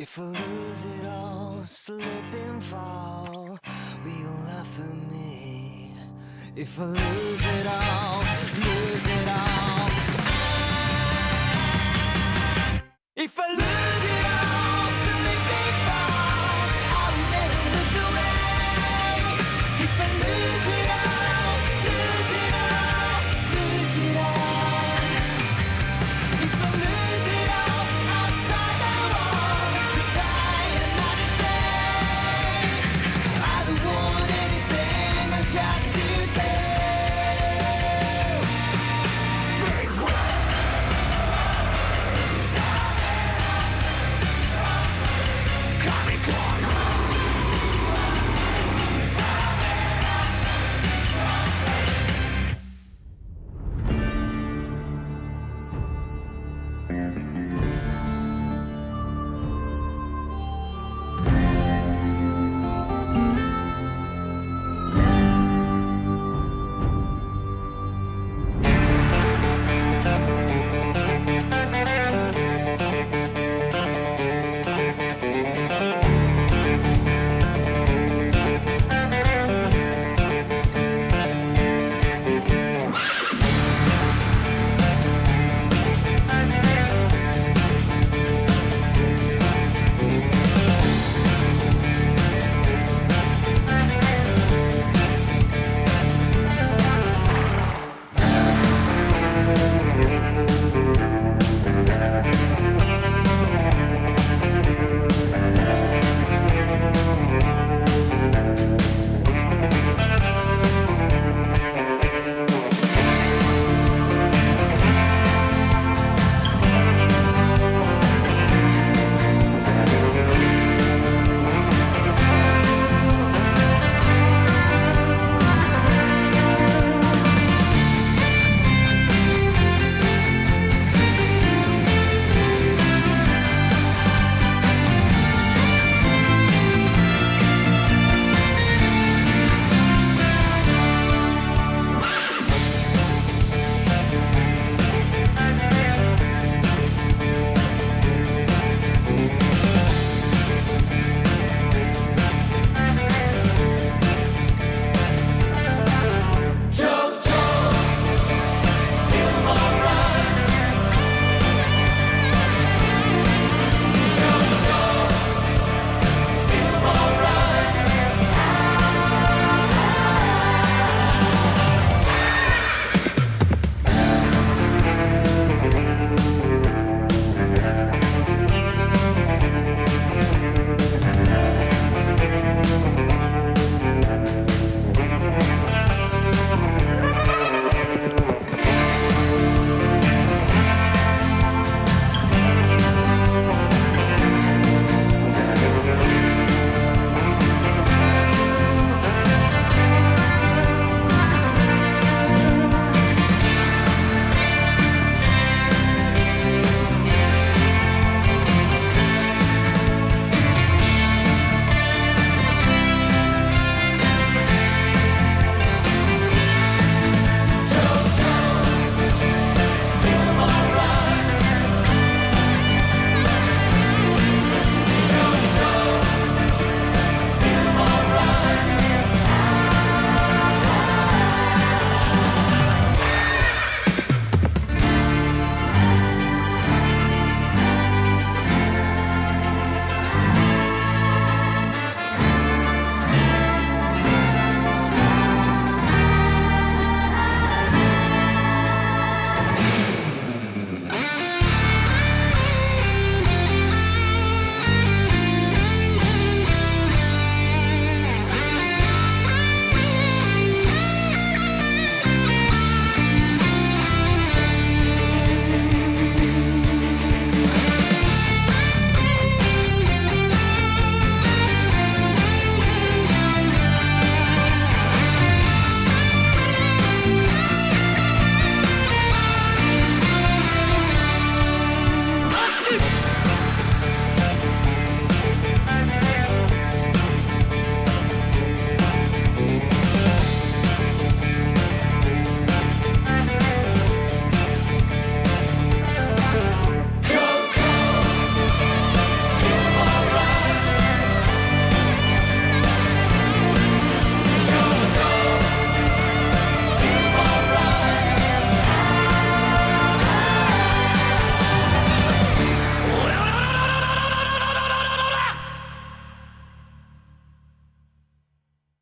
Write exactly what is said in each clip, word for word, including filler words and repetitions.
If I lose it all, slip and fall, will you laugh at me? If I lose it all, lose it all, I, if I lose it all, slip and fall, I'll never look away. If I lose it all, lose it all, lose it all, if I lose it all, outside the wall, to die another day. I don't want anything, just you tell. Break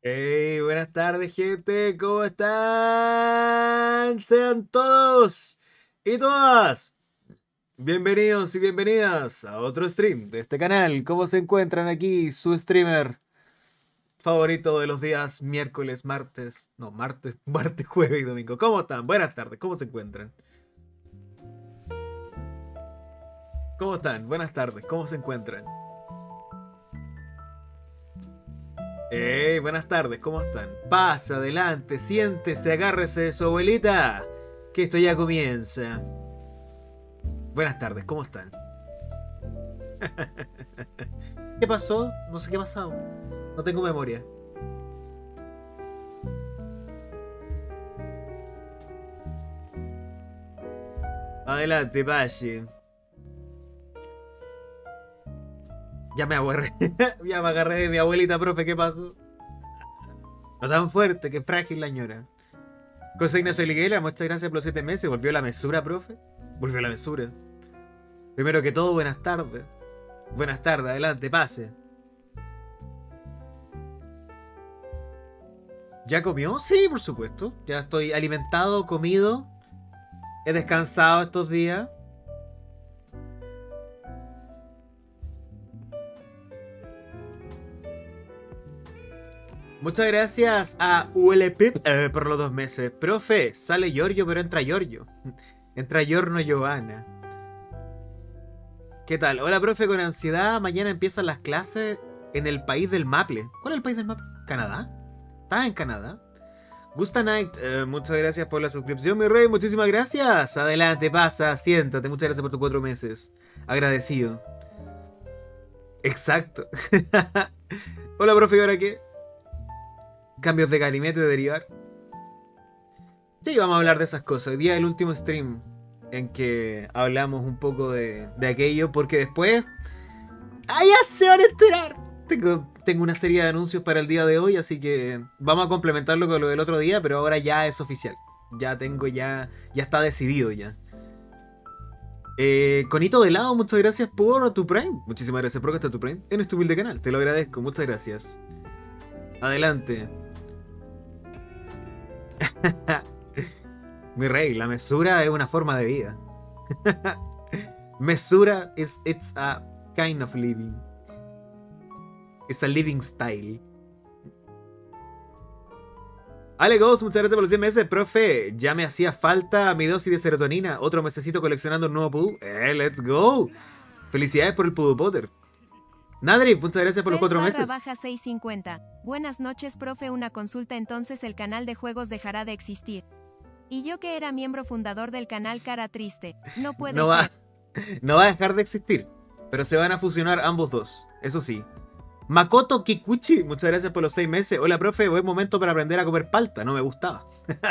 Hey, buenas tardes, gente. ¿Cómo están? Sean todos y todas bienvenidos y bienvenidas a otro stream de este canal. ¿Cómo se encuentran aquí? Su streamer favorito de los días miércoles, martes, no, martes, martes, jueves y domingo. ¿Cómo están? Buenas tardes. ¿Cómo se encuentran? ¿Cómo están? Buenas tardes. ¿Cómo se encuentran? Hey, buenas tardes, ¿cómo están? Pasa, adelante, siéntese, agárrese de su abuelita, que esto ya comienza. Buenas tardes, ¿cómo están? ¿Qué pasó? No sé qué ha pasado. No tengo memoria. Adelante, Valle. Ya me agarré. Ya me agarré de mi abuelita, profe, ¿qué pasó? No tan fuerte, que frágil la ñora. José Ignacio Liguela, muchas gracias por los siete meses. ¿Volvió la mesura, profe? Volvió la mesura. Primero que todo, buenas tardes. Buenas tardes, adelante, pase. ¿Ya comió? Sí, por supuesto. Ya estoy alimentado, comido. He descansado estos días. Muchas gracias a U L Pip eh, por los dos meses. Profe, sale Giorgio, pero entra Giorgio. Entra Giorno Giovanna. ¿Qué tal? Hola, profe, con ansiedad. Mañana empiezan las clases en el país del Maple. ¿Cuál es el país del Maple? ¿Canadá? ¿Estás en Canadá? Gusta Night, eh, muchas gracias por la suscripción, mi rey. Muchísimas gracias. Adelante, pasa, siéntate. Muchas gracias por tus cuatro meses. Agradecido. Exacto. Hola, profe, ¿y ahora qué? Cambios de gabinete, de derivar. Sí, vamos a hablar de esas cosas. Hoy día es el último stream en que hablamos un poco de, de aquello, porque después... ¡Ah, ya se van a enterar! Tengo, tengo una serie de anuncios para el día de hoy, así que vamos a complementarlo con lo del otro día, pero ahora ya es oficial. Ya tengo, ya, ya está decidido ya. Eh, Conito de lado, muchas gracias por tu Prime. Muchísimas gracias por gastar tu Prime en este humilde canal. Te lo agradezco, muchas gracias. Adelante. Mi rey, la mesura es una forma de vida. Mesura is it's a kind of living. It's a living style. Ale Ghost, muchas gracias por los cien meses. Profe, ya me hacía falta mi dosis de serotonina. Otro mesecito coleccionando un nuevo pudú. Eh, let's go. Felicidades por el Pudú Potter. Nadrif, muchas gracias por los cuatro meses. Baja seiscientos cincuenta. Buenas noches, profe. Una consulta. Entonces el canal de juegos dejará de existir. Y yo, que era miembro fundador del canal Cara Triste, no puede no va, ser. No va a dejar de existir, pero se van a fusionar ambos dos, eso sí. Makoto Kikuchi, muchas gracias por los seis meses. Hola, profe, buen momento para aprender a comer palta, no me gustaba.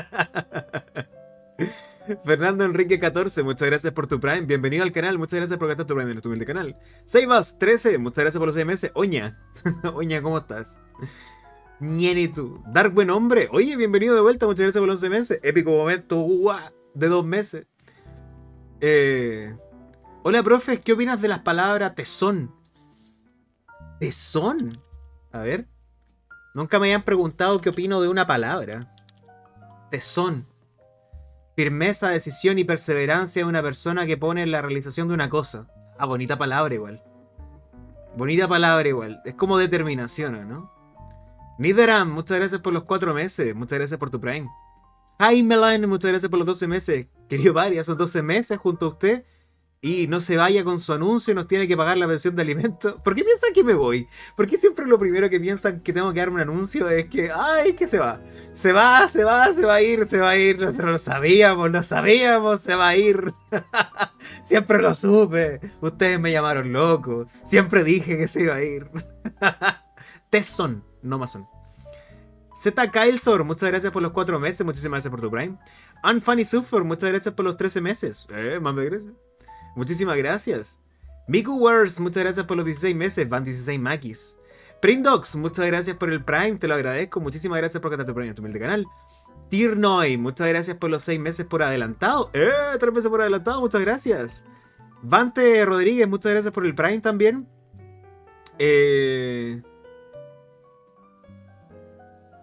Fernando Enrique catorce, muchas gracias por tu Prime. Bienvenido al canal, muchas gracias por gastar tu Prime en tu humilde canal. Seibas trece, muchas gracias por los seis meses. Oña, Oña, ¿cómo estás? Ñeni tú. Dark buen hombre. Oye, bienvenido de vuelta, muchas gracias por los once meses. Épico momento ¡guau! De dos meses. Eh... Hola, profe, ¿qué opinas de las palabras tesón? ¿Tesón? A ver. Nunca me habían preguntado qué opino de una palabra. Tesón. Firmeza, decisión y perseverancia de una persona que pone en la realización de una cosa. Ah, bonita palabra igual. Bonita palabra igual. Es como determinación, ¿no? Nideram, muchas gracias por los cuatro meses. Muchas gracias por tu Prime. Jaimeline, muchas gracias por los doce meses. Querido Varia, son doce meses junto a usted. Y no se vaya con su anuncio, nos tiene que pagar la pensión de alimentos. ¿Por qué piensan que me voy? ¿Por qué siempre lo primero que piensan que tengo que dar un anuncio es que, ay, que se va? Se va, se va, se va a ir, se va a ir. Nosotros lo sabíamos, lo sabíamos, se va a ir. Siempre lo supe. Ustedes me llamaron loco. Siempre dije que se iba a ir. Tesson, no Mason. Z Kylesor, muchas gracias por los cuatro meses. Muchísimas gracias por tu Prime. Unfunny Suffer, muchas gracias por los trece meses. Eh, mame, gracias. Muchísimas gracias. Miku Wars, muchas gracias por los dieciséis meses. Van dieciséis Makis. Prindox, muchas gracias por el Prime, te lo agradezco. Muchísimas gracias por catarte Prime en tu humilde canal. Tirnoy, muchas gracias por los seis meses por adelantado. ¡Eh! tres meses por adelantado, muchas gracias. Vante Rodríguez, muchas gracias por el Prime también. Eh...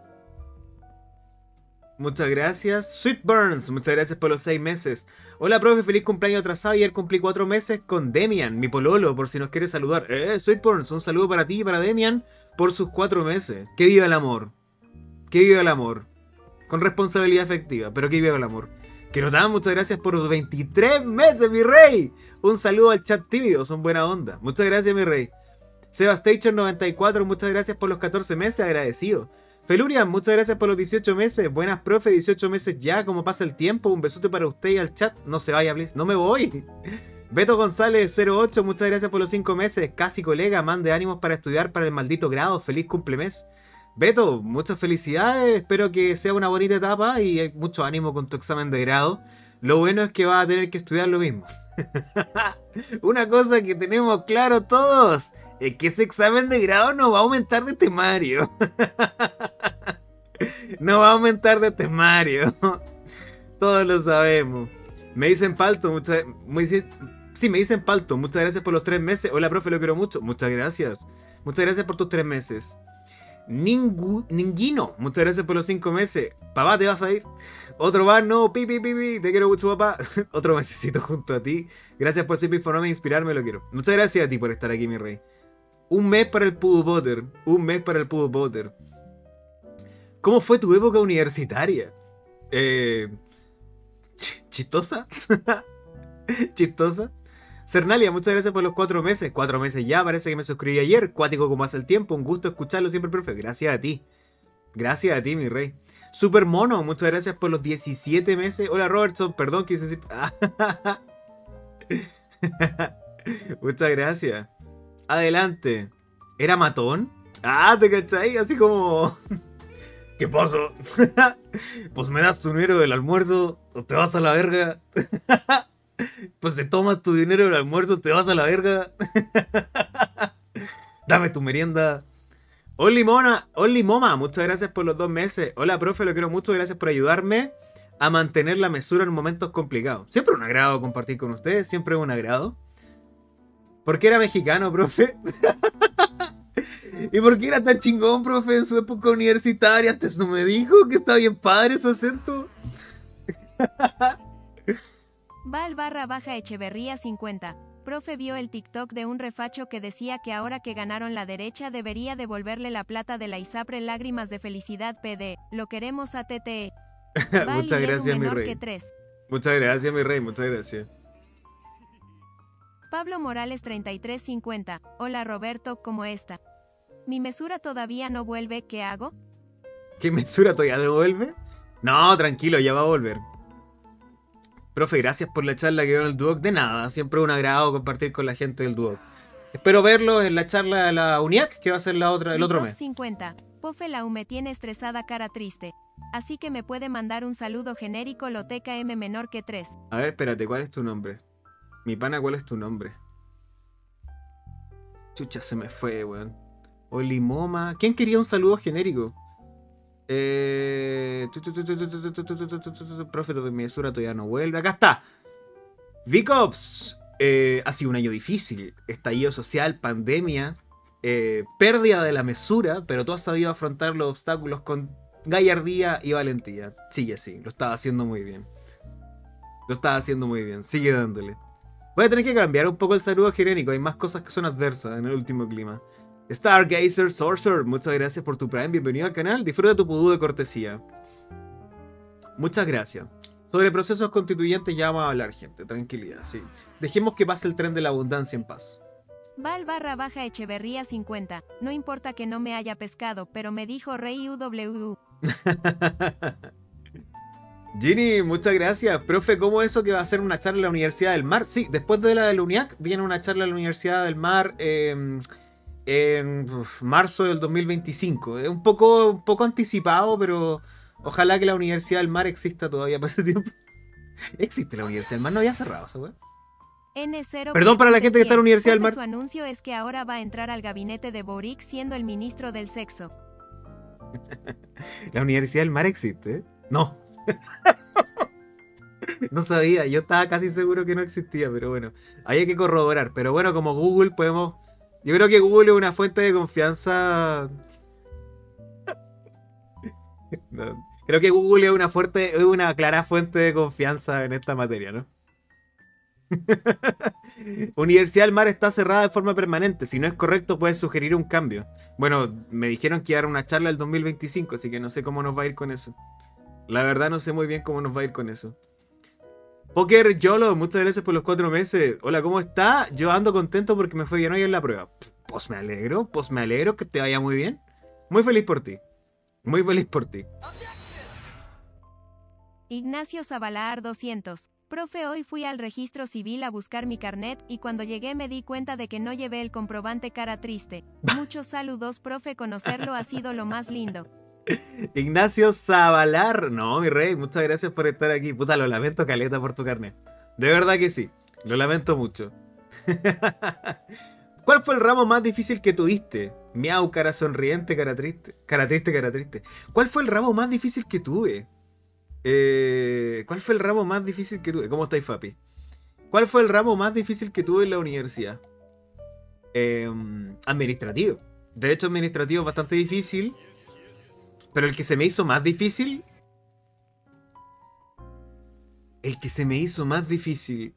Muchas gracias. Sweet Burns, muchas gracias por los seis meses. Hola, profe, feliz cumpleaños atrasado. Ayer cumplí cuatro meses con Demian, mi pololo, por si nos quiere saludar. Eh, Sweet Burns, un saludo para ti y para Demian por sus cuatro meses. Que viva el amor. Que viva el amor. Con responsabilidad efectiva, pero que viva el amor. Kerotan, muchas gracias por los veintitrés meses, mi rey. Un saludo al chat tímido, son buena onda. Muchas gracias, mi rey. Sebastation noventa y cuatro, muchas gracias por los catorce meses, agradecido. Felurian, muchas gracias por los dieciocho meses. Buenas, profe, dieciocho meses ya, como pasa el tiempo. Un besote para usted y al chat. No se vaya, please. No me voy. Beto González cero ocho, muchas gracias por los cinco meses. Casi colega, mande ánimos para estudiar para el maldito grado. Feliz cumplemes. Beto, muchas felicidades. Espero que sea una bonita etapa y mucho ánimo con tu examen de grado. Lo bueno es que vas a tener que estudiar lo mismo. Una cosa que tenemos claro todos es que ese examen de grado no va a aumentar de temario. No va a aumentar de temario. Todos lo sabemos. Me dicen Palto, muchas muy, sí, me dicen Palto, muchas gracias por los tres meses. Hola, profe, lo quiero mucho. Muchas gracias. Muchas gracias por tus tres meses. Ningu, Ninguino, muchas gracias por los cinco meses. Papá, ¿te vas a ir? Otro bar, no, pi, pi, pi, pi. Te quiero mucho, papá. Otro mesecito junto a ti. Gracias por siempre informarme e inspirarme, lo quiero. Muchas gracias a ti por estar aquí, mi rey. Un mes para el Pudu Potter. Un mes para el Pudu Potter. ¿Cómo fue tu época universitaria? Eh... ch- ¿Chistosa? ¿Chistosa? Cernalia, muchas gracias por los cuatro meses. Cuatro meses ya, parece que me suscribí ayer. Cuático como hace el tiempo. Un gusto escucharlo siempre, profe. Gracias a ti. Gracias a ti, mi rey. Super Mono, muchas gracias por los diecisiete meses. Hola, Robertson, perdón, quise decir... Muchas gracias. Adelante. ¿Era matón? Ah, ¿te cachai? Así como... ¿Qué pasa? Pues me das tu dinero del almuerzo o te vas a la verga. Pues te tomas tu dinero del almuerzo, te vas a la verga. Dame tu merienda. Only Mona, Only Moma, muchas gracias por los dos meses. Hola, profe, lo quiero mucho, gracias por ayudarme a mantener la mesura en momentos complicados. Siempre un agrado compartir con ustedes, siempre un agrado. ¿Por qué era mexicano, profe? ¿Y por qué era tan chingón, profe, en su época universitaria? Antes no me dijo que está bien padre su acento. Val barra baja Echeverría cincuenta. Profe vio el TikTok de un refacho que decía que ahora que ganaron la derecha debería devolverle la plata de la ISAPRE. Lágrimas de felicidad P D. Lo queremos a T T E. Muchas gracias, mi rey. Muchas gracias, mi rey, muchas gracias. Pablo Morales treinta y tres cincuenta. Hola Roberto, ¿cómo está? Mi mesura todavía no vuelve, ¿qué hago? ¿Qué mesura todavía no vuelve? No, tranquilo, ya va a volver. Profe, gracias por la charla que dio en el Duoc. De nada, siempre un agrado compartir con la gente del Duoc. Espero verlo en la charla de la UNIAC, que va a ser la otra, el otro mes. cincuenta. Pofe la U me tiene estresada, cara triste. Así que me puede mandar un saludo genérico, Loteca M menor que tres. A ver, espérate, ¿cuál es tu nombre? Mi pana, ¿cuál es tu nombre? Chucha, se me fue, weón. Olimoma. ¿Quién quería un saludo genérico? Eh... Profe, mi mesura todavía no vuelve. Acá está. Vicops. Eh, ha sido un año difícil. Estallido social, pandemia, eh, pérdida de la mesura, pero tú has sabido afrontar los obstáculos con gallardía y valentía. Sigue así, lo estaba haciendo muy bien. Lo estaba haciendo muy bien, sigue dándole. Voy a tener que cambiar un poco el saludo genérico. Hay más cosas que son adversas en el último clima. Stargazer Sorcerer, muchas gracias por tu Prime, bienvenido al canal, disfruta tu pudú de cortesía. Muchas gracias. Sobre procesos constituyentes ya vamos a hablar, gente, tranquilidad, sí. Dejemos que pase el tren de la abundancia en paz. Val barra baja Echeverría cincuenta. No importa que no me haya pescado, pero me dijo Rey U W U. Ginny, muchas gracias. Profe, ¿cómo eso que va a ser una charla en la Universidad del Mar? Sí, después de la de la UNIAC viene una charla en la Universidad del Mar eh, en uf, marzo del dos mil veinticinco. Es un poco, un poco anticipado, pero ojalá que la Universidad del Mar exista todavía para ese tiempo. Existe la Universidad del Mar, no había cerrado esa weá. N cero. Perdón para la gente que está en la Universidad del Mar. Su anuncio es que ahora va a entrar al gabinete de Boric siendo el ministro del sexo. ¿La Universidad del Mar existe? No. No sabía, yo estaba casi seguro que no existía, pero bueno, había que corroborar. Pero bueno, como Google podemos... Yo creo que Google es una fuente de confianza... No. Creo que Google es una fuerte, es una clara fuente de confianza en esta materia, ¿no? Universidad del Mar está cerrada de forma permanente. Si no es correcto, puedes sugerir un cambio. Bueno, me dijeron que iba a dar una charla el dos mil veinticinco, así que no sé cómo nos va a ir con eso. La verdad no sé muy bien cómo nos va a ir con eso. Poker Yolo, muchas gracias por los cuatro meses. Hola, ¿cómo está? Yo ando contento porque me fue bien hoy en la prueba. Pues me alegro, pues me alegro que te vaya muy bien. Muy feliz por ti. Muy feliz por ti. Ignacio Zabalaar doscientos. Profe, hoy fui al registro civil a buscar mi carnet y cuando llegué me di cuenta de que no llevé el comprobante, cara triste. Muchos saludos, profe, conocerlo ha sido lo más lindo. Ignacio Zabalaar. No, mi rey, muchas gracias por estar aquí. Puta, lo lamento caleta por tu carnet. De verdad que sí, lo lamento mucho. ¿Cuál fue el ramo más difícil que tuviste? Miau, cara sonriente, cara triste. Cara triste, cara triste. ¿Cuál fue el ramo más difícil que tuve? Eh, ¿Cuál fue el ramo más difícil que tuve? ¿Cómo estáis, Fapi? ¿Cuál fue el ramo más difícil que tuve en la universidad? Eh, administrativo. Derecho administrativo es bastante difícil. Pero el que se me hizo más difícil... El que se me hizo más difícil...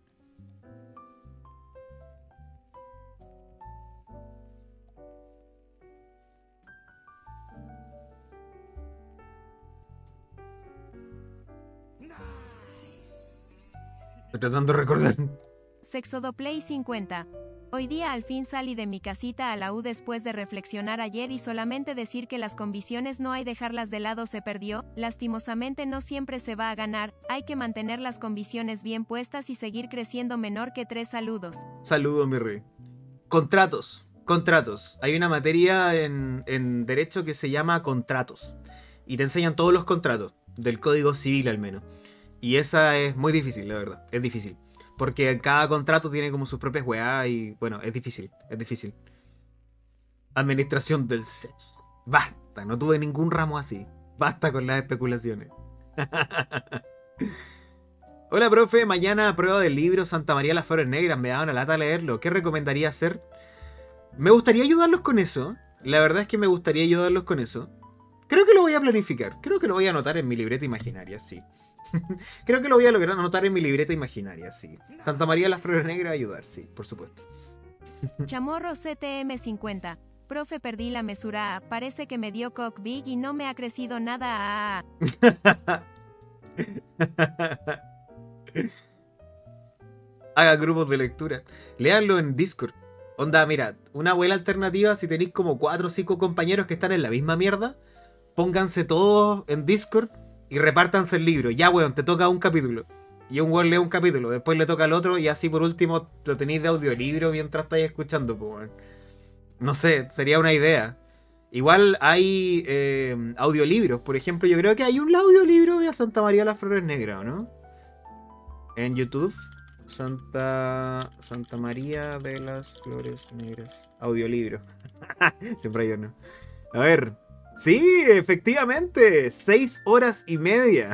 Estoy tratando de recordar. Sexodoplay cincuenta. Hoy día al fin salí de mi casita a la U después de reflexionar ayer y solamente decir que las convicciones no hay dejarlas de lado, se perdió, lastimosamente no siempre se va a ganar, hay que mantener las convicciones bien puestas y seguir creciendo. Menor que tres saludos. Saludos, mi rey. Contratos, contratos. Hay una materia en, en derecho que se llama contratos. Y te enseñan todos los contratos, del Código Civil al menos. Y esa es muy difícil, la verdad, es difícil. Porque cada contrato tiene como sus propias weas y bueno, es difícil, es difícil. Administración del sexo. Basta, no tuve ningún ramo así. Basta con las especulaciones. Hola, profe, mañana prueba del libro Santa María de las Flores Negras, me da una lata leerlo. ¿Qué recomendaría hacer? Me gustaría ayudarlos con eso. La verdad es que me gustaría ayudarlos con eso. Creo que lo voy a planificar. Creo que lo voy a anotar en mi libreta imaginaria, sí. Creo que lo voy a lograr anotar en mi libreta imaginaria, sí. Santa María de las Flores Negras, ayudar, sí, por supuesto. Chamorro C T M cincuenta. Profe, perdí la mesura, parece que me dio cock big y no me ha crecido nada. Haga grupos de lectura. Léanlo en Discord. Onda, mira, una buena alternativa si tenéis como cuatro o cinco compañeros que están en la misma mierda, pónganse todos en Discord y repártanse el libro. Ya, weón, te toca un capítulo. Y un weón lee un capítulo, después le toca al otro y así por último lo tenéis de audiolibro mientras estáis escuchando, pues, weón. No sé, sería una idea. Igual hay eh, audiolibros, por ejemplo, yo creo que hay un audiolibro de Santa María de las Flores Negras, ¿no? En YouTube. Santa, Santa María de las Flores Negras. Audiolibro. Siempre hay uno. A ver. Sí, efectivamente. Seis horas y media.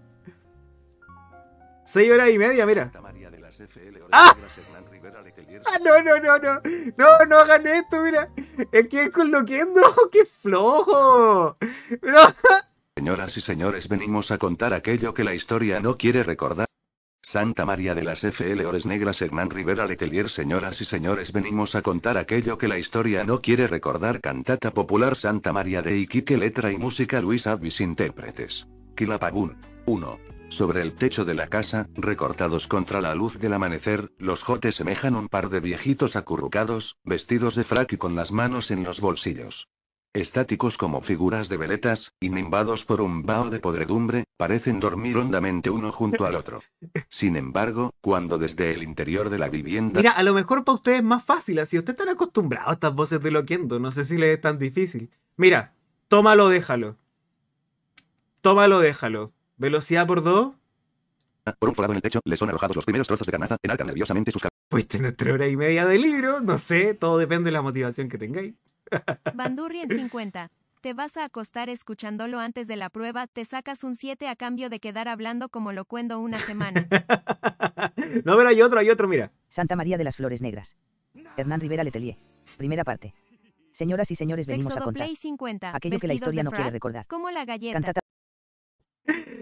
Seis horas y media, mira. ¡Ah! ¡Ah, no, no, no, no! No, no hagan esto, mira. Es que es con Loquendo. ¡Qué flojo! No. Señoras y señores, venimos a contar aquello que la historia no quiere recordar. Santa María de las F L Ores Negras, Hernán Rivera Letelier. Señoras y señores, venimos a contar aquello que la historia no quiere recordar. Cantata popular Santa María de Iquique, letra y música Luis Advis, intérpretes. Quilapagún. uno. Sobre el techo de la casa, recortados contra la luz del amanecer, los jotes semejan un par de viejitos acurrucados, vestidos de frac y con las manos en los bolsillos. Estáticos como figuras de veletas, inundados por un vaho de podredumbre, parecen dormir hondamente uno junto al otro. Sin embargo, cuando desde el interior de la vivienda... Mira, a lo mejor para ustedes es más fácil, así ustedes están acostumbrados a estas voces de Loquendo, no sé si les es tan difícil. Mira, tómalo, déjalo. Tómalo, déjalo. Velocidad por dos. Por un forado en el techo, le son arrojados los primeros trozos de carnaza, enarcan nerviosamente sus cabezas. Pues tener tres horas y media de libro, no sé, todo depende de la motivación que tengáis. Bandurri en cincuenta. Te vas a acostar escuchándolo antes de la prueba, te sacas un siete a cambio de quedar hablando como Loquendo una semana. No, pero hay otro, hay otro, mira. Santa María de las Flores Negras. Hernán Rivera Letelier. Primera parte. Señoras y señores, venimos a contar Sexodoplay cincuenta. aquello que la Vestidos historia de no quiere frac, recordar. como la galleta. Cantata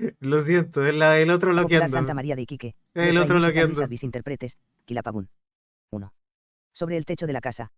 Lo siento, es la del otro Popular loqueando. Santa María de Iquique. El Letra y otro música loqueando. Luis Alvis intérpretes. Quilapabún. uno. Sobre el techo de la casa.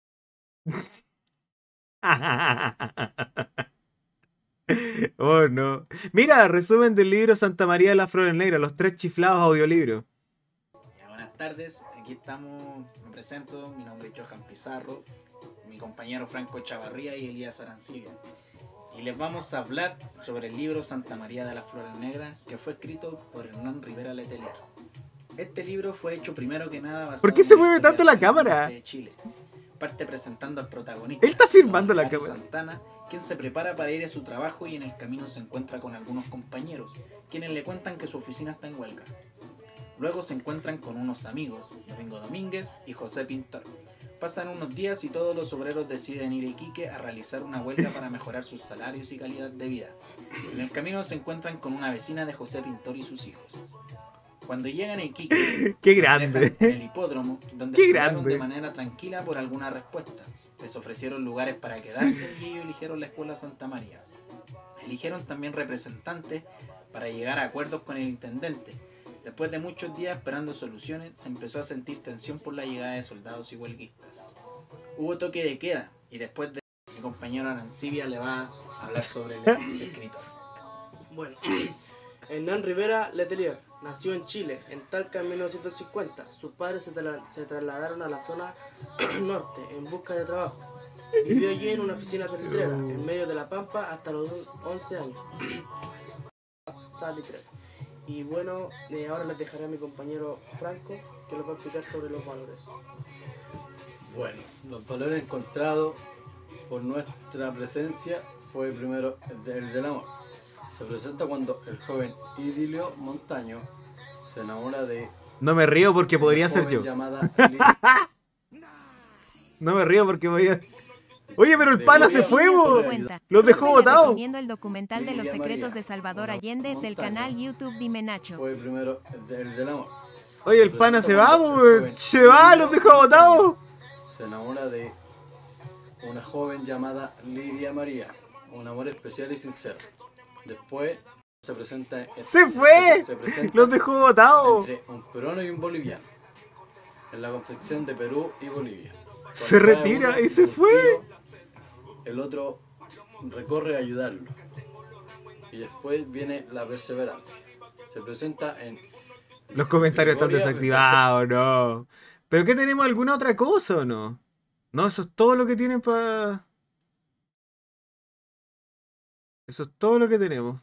Oh, no. Mira, resumen del libro Santa María de las Flores Negras, los tres chiflados audiolibros. Ya, buenas tardes, aquí estamos, me presento, mi nombre es Johan Pizarro, mi compañero Franco Chavarría y Elías Arancibia. Y les vamos a hablar sobre el libro Santa María de las Flores Negras, que fue escrito por Hernán Rivera Letelier. Este libro fue hecho primero que nada basado ¿Por qué en se la mueve historia tanto la del cámara? norte de Chile. Parte presentando al protagonista. Él está filmando don la Mario cámara. Santana, quien se prepara para ir a su trabajo y en el camino se encuentra con algunos compañeros, quienes le cuentan que su oficina está en huelga. Luego se encuentran con unos amigos, Domingo Domínguez y José Pintor. Pasan unos días y todos los obreros deciden ir a Iquique a realizar una huelga para mejorar sus salarios y calidad de vida. En el camino se encuentran con una vecina de José Pintor y sus hijos. Cuando llegan a Iquique, Qué los grande. dejan en el hipódromo, donde Qué esperaron grande. de manera tranquila por alguna respuesta. Les ofrecieron lugares para quedarse y ellos eligieron la Escuela Santa María. Eligieron también representantes para llegar a acuerdos con el intendente. Después de muchos días esperando soluciones, se empezó a sentir tensión por la llegada de soldados y huelguistas. Hubo toque de queda y después de mi compañero Arancibia le va a hablar sobre el, el escritor. Bueno, Hernán Rivera Letelier nació en Chile en Talca en mil novecientos cincuenta. Sus padres se, tra- se trasladaron a la zona norte en busca de trabajo. Vivió allí en una oficina salitrera, en medio de la pampa, hasta los once años. Salitrera. Y bueno, eh, ahora les dejaré a mi compañero Franco, que les va a explicar sobre los valores. Bueno, los valores encontrados por nuestra presencia fue primero el, de- el del amor. Se presenta cuando el joven Idilio Montaño se enamora de No me río porque podría una ser joven yo. llamada Li- No me río porque podría... Oye, pero el pana se fue, bo. Cuenta. Los dejó Le botados. recomiendo el documental de los Lidia secretos María, de Salvador una Allende del montaña. canal YouTube Dime Nacho. fue primero el, de- el del amor. Oye, el pana se va, bo. Se va, los dejó botados. Se enamora de una joven llamada Lidia María, un amor especial y sincero. Después se presenta en- Se fue. se presenta Los dejó botados. entre un peruano y un boliviano en la confección de Perú y Bolivia. Se Cuando cada retira uno y se de un fue. tiro, el otro recorre a ayudarlo. Y después viene la perseverancia. Se presenta en Los comentarios están Gregoria desactivados, no. ¿Pero qué tenemos? ¿Alguna otra cosa o no? No, eso es todo lo que tienen para... Eso es todo lo que tenemos.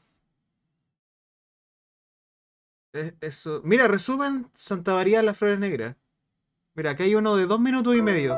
Es- Eso. Mira, resumen Santa María de las Flores Negras. Mira, aquí hay uno de dos minutos y medio.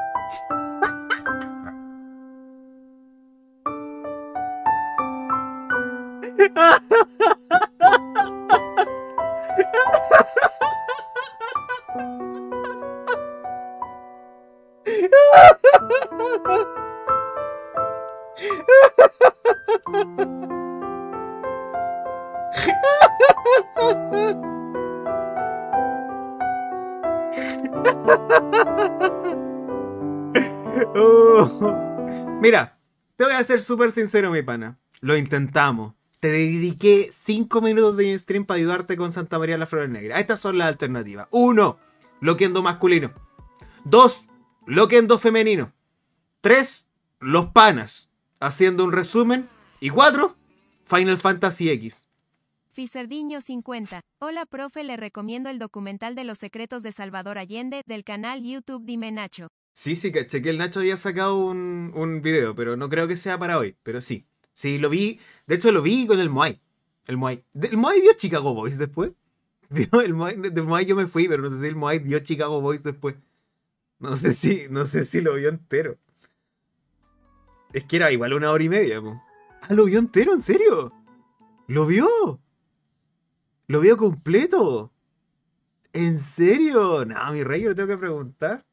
Oh. Mira, te voy a ser súper sincero, mi pana. Lo intentamos. Te dediqué cinco minutos de mi stream para ayudarte con Santa María de las Flores Negras. Estas son las alternativas. Uno, Loquendo masculino. Dos, Loquendo femenino. Tres, Los Panas, haciendo un resumen. Y cuatro, Final Fantasy X. Ficerdiño cincuenta. Hola profe, le recomiendo el documental de los secretos de Salvador Allende del canal YouTube Dime Nacho. Sí, sí, caché que el Nacho había sacado un, un video, pero no creo que sea para hoy. Pero sí, sí, lo vi. De hecho, lo vi con el Moai. El Moai. De- ¿El Moai vio Chicago Boys después? ¿Vio? El Moai, del Moai yo me fui, pero no sé si el Moai vio Chicago Boys después. No sé si, no sé si lo vio entero. Es que era igual una hora y media, po. Ah, ¿lo vio entero? ¿En serio? ¿Lo vio? ¿Lo vio completo? ¿En serio? No, mi rey, yo le tengo que preguntar.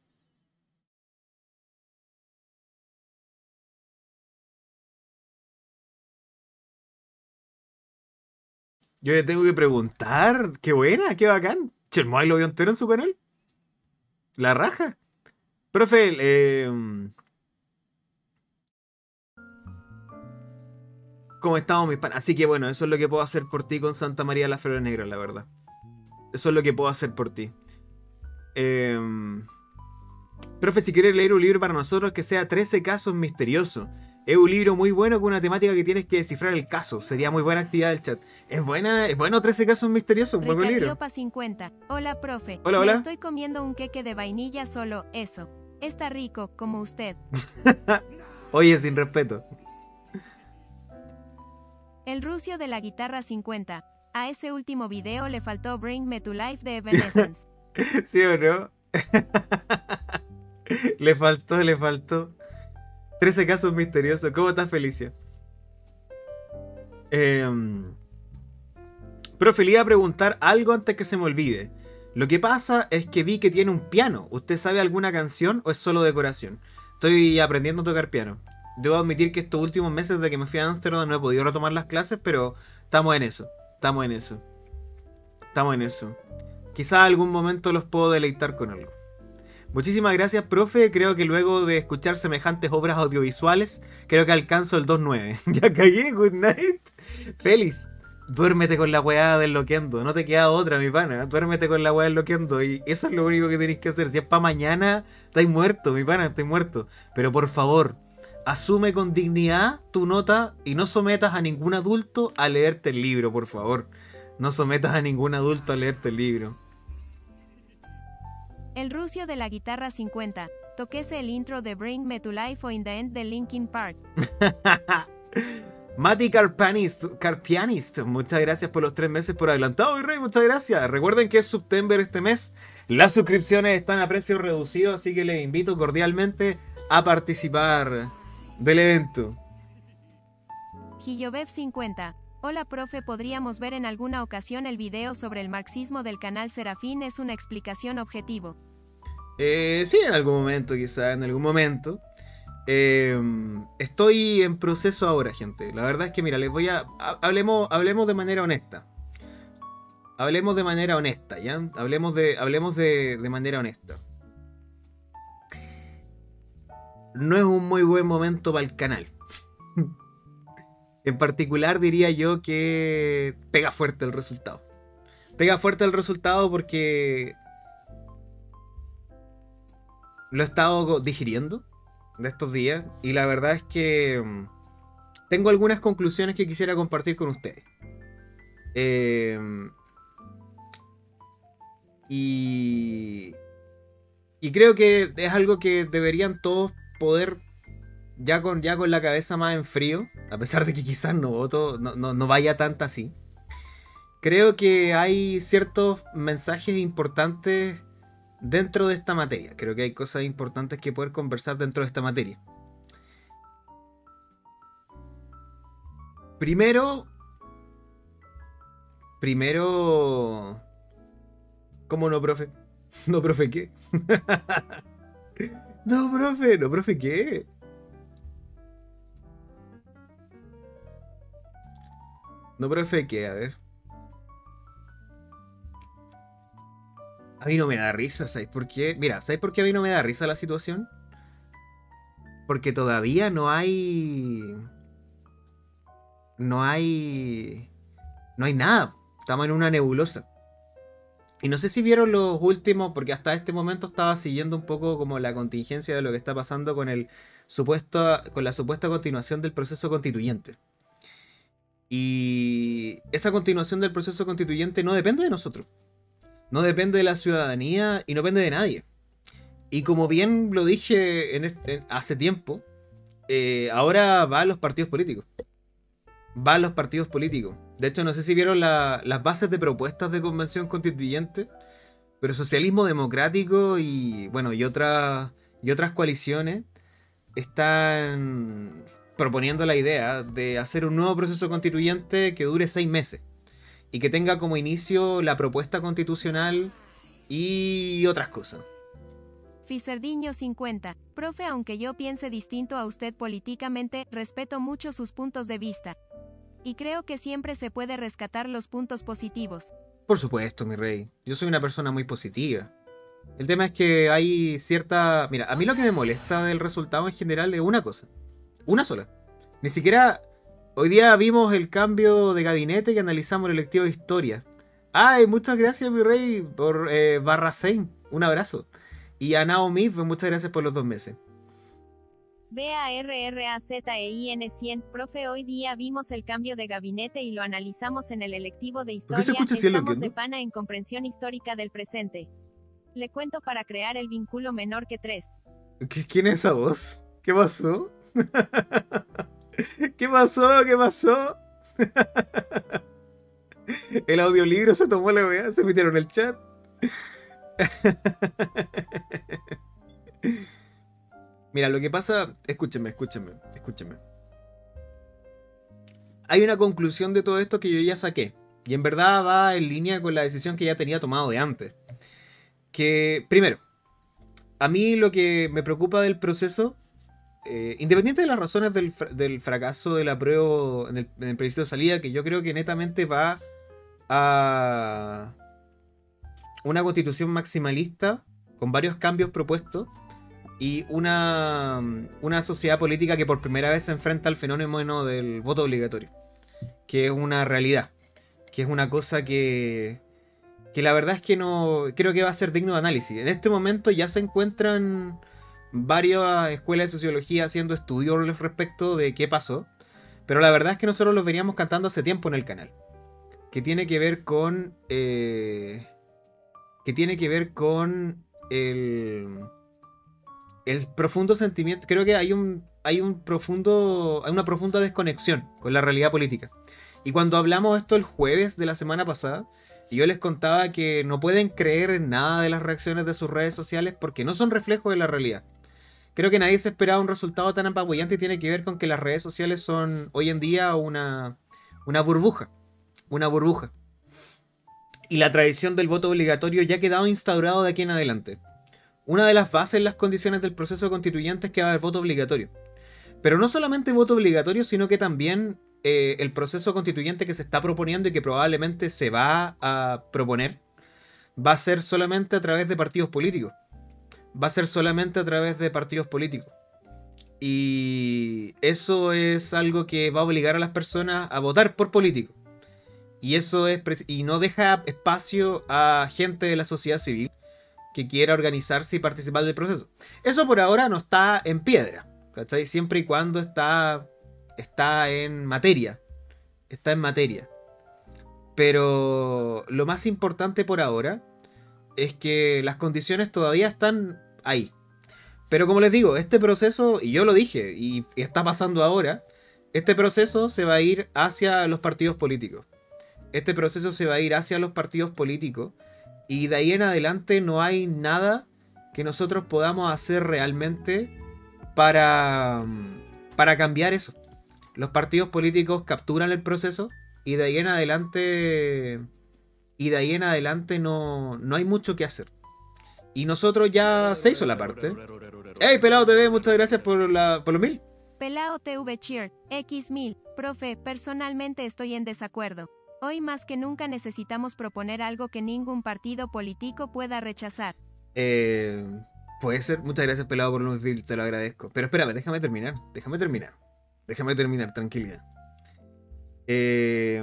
Yo le tengo que preguntar. Qué buena, qué bacán. Che, el Moai lo vio entero en su canal. La raja. Profe, eh, ¿Cómo estamos, mis panas? Así que bueno, eso es lo que puedo hacer por ti con Santa María de las Flores Negras, la verdad. Eso es lo que puedo hacer por ti. Eh... Profe, si quieres leer un libro para nosotros que sea trece casos misteriosos. Es un libro muy bueno con una temática que tienes que descifrar el caso. Sería muy buena actividad del chat. Es buena, es bueno trece casos misteriosos, un buen libro. Ricardiopa cincuenta. Hola, profe. Hola, hola. Me estoy comiendo un queque de vainilla solo, eso. Está rico, como usted. Oye, sin respeto. El rucio de la guitarra cincuenta. A ese último video le faltó Bring Me to Life de Evanescence. ¿Sí o no? Le faltó, le faltó. trece casos misteriosos. ¿Cómo estás, Felicia? Eh, profe, le iba a preguntar algo antes que se me olvide. Lo que pasa es que vi que tiene un piano. ¿Usted sabe alguna canción o es solo decoración? Estoy aprendiendo a tocar piano. Debo admitir que estos últimos meses de que me fui a Ámsterdam no he podido retomar las clases, pero estamos en eso. Estamos en eso. Estamos en eso. Quizá algún momento los puedo deleitar con algo. Muchísimas gracias, profe. Creo que luego de escuchar semejantes obras audiovisuales, creo que alcanzo el dos nueve. Ya cagué, good night. Félix, duérmete con la weá del Loquendo. No te queda otra, mi pana. Duérmete con la weá del Loquendo. Y eso es lo único que tenéis que hacer. Si es para mañana, estáis muerto, mi pana, estáis muerto. Pero por favor, asume con dignidad tu nota y no sometas a ningún adulto a leerte el libro, por favor. No sometas a ningún adulto a leerte el libro. El rucio de la guitarra cincuenta. Toquese el intro de Bring Me to Life o In the End de Linkin Park. Mati Carpianist, Carpianist, muchas gracias por los tres meses por adelantado, mi rey, muchas gracias. Recuerden que es September este mes, las suscripciones están a precio reducido, así que les invito cordialmente a participar del evento. Gillobev cincuenta. Hola, profe, ¿podríamos ver en alguna ocasión el video sobre el marxismo del canal Serafín? Es una explicación objetivo. Eh, sí, en algún momento, quizá, en algún momento. Eh, estoy en proceso ahora, gente. La verdad es que, mira, les voy a... ha- Hablemos, hablemos de manera honesta. Hablemos de manera honesta, ¿ya? Hablemos de, hablemos de, de manera honesta. No es un muy buen momento para el canal. En particular diría yo que pega fuerte el resultado. Pega fuerte el resultado porque lo he estado digiriendo de estos días y la verdad es que mm, tengo algunas conclusiones que quisiera compartir con ustedes. Eh, y, y creo que es algo que deberían todos poder... Ya con, ya con la cabeza más en frío, a pesar de que quizás no voto, no, no, no vaya tanto así. Creo que hay ciertos mensajes importantes dentro de esta materia. Creo que hay cosas importantes que poder conversar dentro de esta materia. Primero... Primero... ¿Cómo no, profe? ¿No, profe qué? No, profe, no, profe qué. No, profe, ¿qué? A ver. A mí no me da risa, ¿sabes por qué? Mira, ¿sabes por qué a mí no me da risa la situación? Porque todavía no hay... No hay... No hay nada. Estamos en una nebulosa. Y no sé si vieron los últimos, porque hasta este momento estaba siguiendo un poco como la contingencia de lo que está pasando con el supuesto, con la supuesta continuación del proceso constituyente. Y esa continuación del proceso constituyente no depende de nosotros. No depende de la ciudadanía y no depende de nadie. Y como bien lo dije en este, hace tiempo, eh, ahora va a los partidos políticos. Va a los partidos políticos. De hecho, no sé si vieron la, las bases de propuestas de convención constituyente, pero Socialismo Democrático y, bueno, y, otra, y otras coaliciones están proponiendo la idea de hacer un nuevo proceso constituyente que dure seis meses y que tenga como inicio la propuesta constitucional y otras cosas. Fiserdiño cincuenta. Profe, aunque yo piense distinto a usted políticamente, respeto mucho sus puntos de vista. Y creo que siempre se puede rescatar los puntos positivos. Por supuesto, mi rey. Yo soy una persona muy positiva. El tema es que hay cierta... Mira, a mí lo que me molesta del resultado en general es una cosa. Una sola. Ni siquiera... Hoy día vimos el cambio de gabinete y analizamos el electivo de historia. Ay, muchas gracias, mi rey, por eh, Barra Sein. Un abrazo. Y a Naomi, pues muchas gracias por los dos meses. B A R R A Z E I N cien, profe, hoy día vimos el cambio de gabinete y lo analizamos en el electivo de ¿Por qué historia. se escucha así el Estamos loquendo? de pana en comprensión histórica del presente. Le cuento para crear el vínculo menor que tres. ¿Qué- ¿Quién es esa voz? ¿Qué pasó? ¿Qué pasó? ¿Qué pasó? El audiolibro se tomó la weá, se metieron en el chat. Mira, lo que pasa, escúchenme, escúchenme, escúchenme. Hay una conclusión de todo esto que yo ya saqué. Y en verdad va en línea con la decisión que ya tenía tomado de antes. Que, primero, a mí lo que me preocupa del proceso, eh, independiente de las razones del, fra- del fracaso del apruebo en el, en el plebiscito de salida, que yo creo que netamente va a una constitución maximalista con varios cambios propuestos y una, una sociedad política que por primera vez se enfrenta al fenómeno del voto obligatorio, que es una realidad, que es una cosa que, que la verdad es que no creo que va a ser digno de análisis. En este momento ya se encuentran varias escuelas de sociología haciendo estudios al respecto de qué pasó, pero la verdad es que nosotros los veníamos cantando hace tiempo en el canal, que tiene que ver con eh, que tiene que ver con el el profundo sentimiento. Creo que hay un hay un profundo hay una profunda desconexión con la realidad política. Y cuando hablamos esto el jueves de la semana pasada, y yo les contaba que no pueden creer en nada de las reacciones de sus redes sociales porque no son reflejo de la realidad. Creo que nadie se esperaba un resultado tan apabullante y tiene que ver con que las redes sociales son hoy en día una, una burbuja. Una burbuja. Y la tradición del voto obligatorio ya ha quedado instaurado de aquí en adelante. Una de las bases en las condiciones del proceso constituyente es que va a haber voto obligatorio. Pero no solamente voto obligatorio, sino que también eh, el proceso constituyente que se está proponiendo y que probablemente se va a proponer va a ser solamente a través de partidos políticos. Va a ser solamente a través de partidos políticos. Y eso es algo que va a obligar a las personas a votar por políticos. Y eso es preci- y no deja espacio a gente de la sociedad civil que quiera organizarse y participar del proceso. Eso por ahora no está en piedra, ¿cachai? Siempre y cuando está, está en materia. Está en materia. Pero lo más importante por ahora es que las condiciones todavía están ahí. Pero como les digo, este proceso, y yo lo dije, y está pasando ahora, este proceso se va a ir hacia los partidos políticos. Este proceso se va a ir hacia los partidos políticos. Y de ahí en adelante no hay nada que nosotros podamos hacer realmente para, para cambiar eso. Los partidos políticos capturan el proceso y de ahí en adelante y de ahí en adelante no, no hay mucho que hacer. Y nosotros ya se hizo la parte. ¡Hey, Pelado T V! Muchas gracias por, la, por los mil. Pelao T V Cheer, X mil, profe, personalmente estoy en desacuerdo. Hoy más que nunca necesitamos proponer algo que ningún partido político pueda rechazar. Eh, puede ser. Muchas gracias, Pelado, por los mil. Te lo agradezco. Pero espérame, déjame terminar. Déjame terminar. Déjame terminar, tranquilidad. Eh,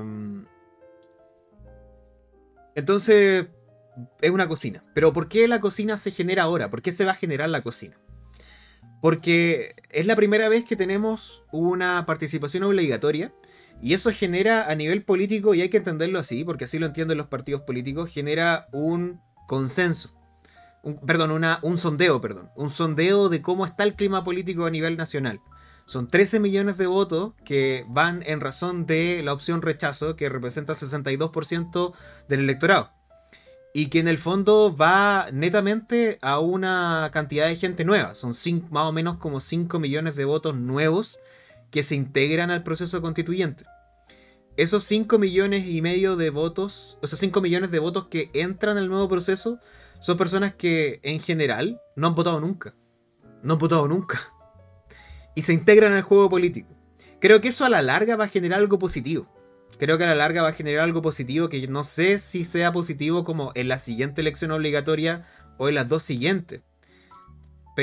entonces, es una cocina. Pero ¿por qué la cocina se genera ahora? ¿Por qué se va a generar la cocina? Porque es la primera vez que tenemos una participación obligatoria. Y eso genera a nivel político, y hay que entenderlo así, porque así lo entienden los partidos políticos, genera un consenso. Un, perdón, una, un sondeo, perdón. Un sondeo de cómo está el clima político a nivel nacional. Son trece millones de votos que van en razón de la opción rechazo, que representa el sesenta y dos por ciento del electorado. Y que en el fondo va netamente a una cantidad de gente nueva. Son cinco, más o menos como cinco millones de votos nuevos que se integran al proceso constituyente. Esos cinco millones y medio de votos, esos cinco millones de votos que entran al nuevo proceso, son personas que en general no han votado nunca. No han votado nunca. Y se integran al juego político. Creo que eso a la larga va a generar algo positivo. Creo que a la larga va a generar algo positivo que no sé si sea positivo como en la siguiente elección obligatoria o en las dos siguientes.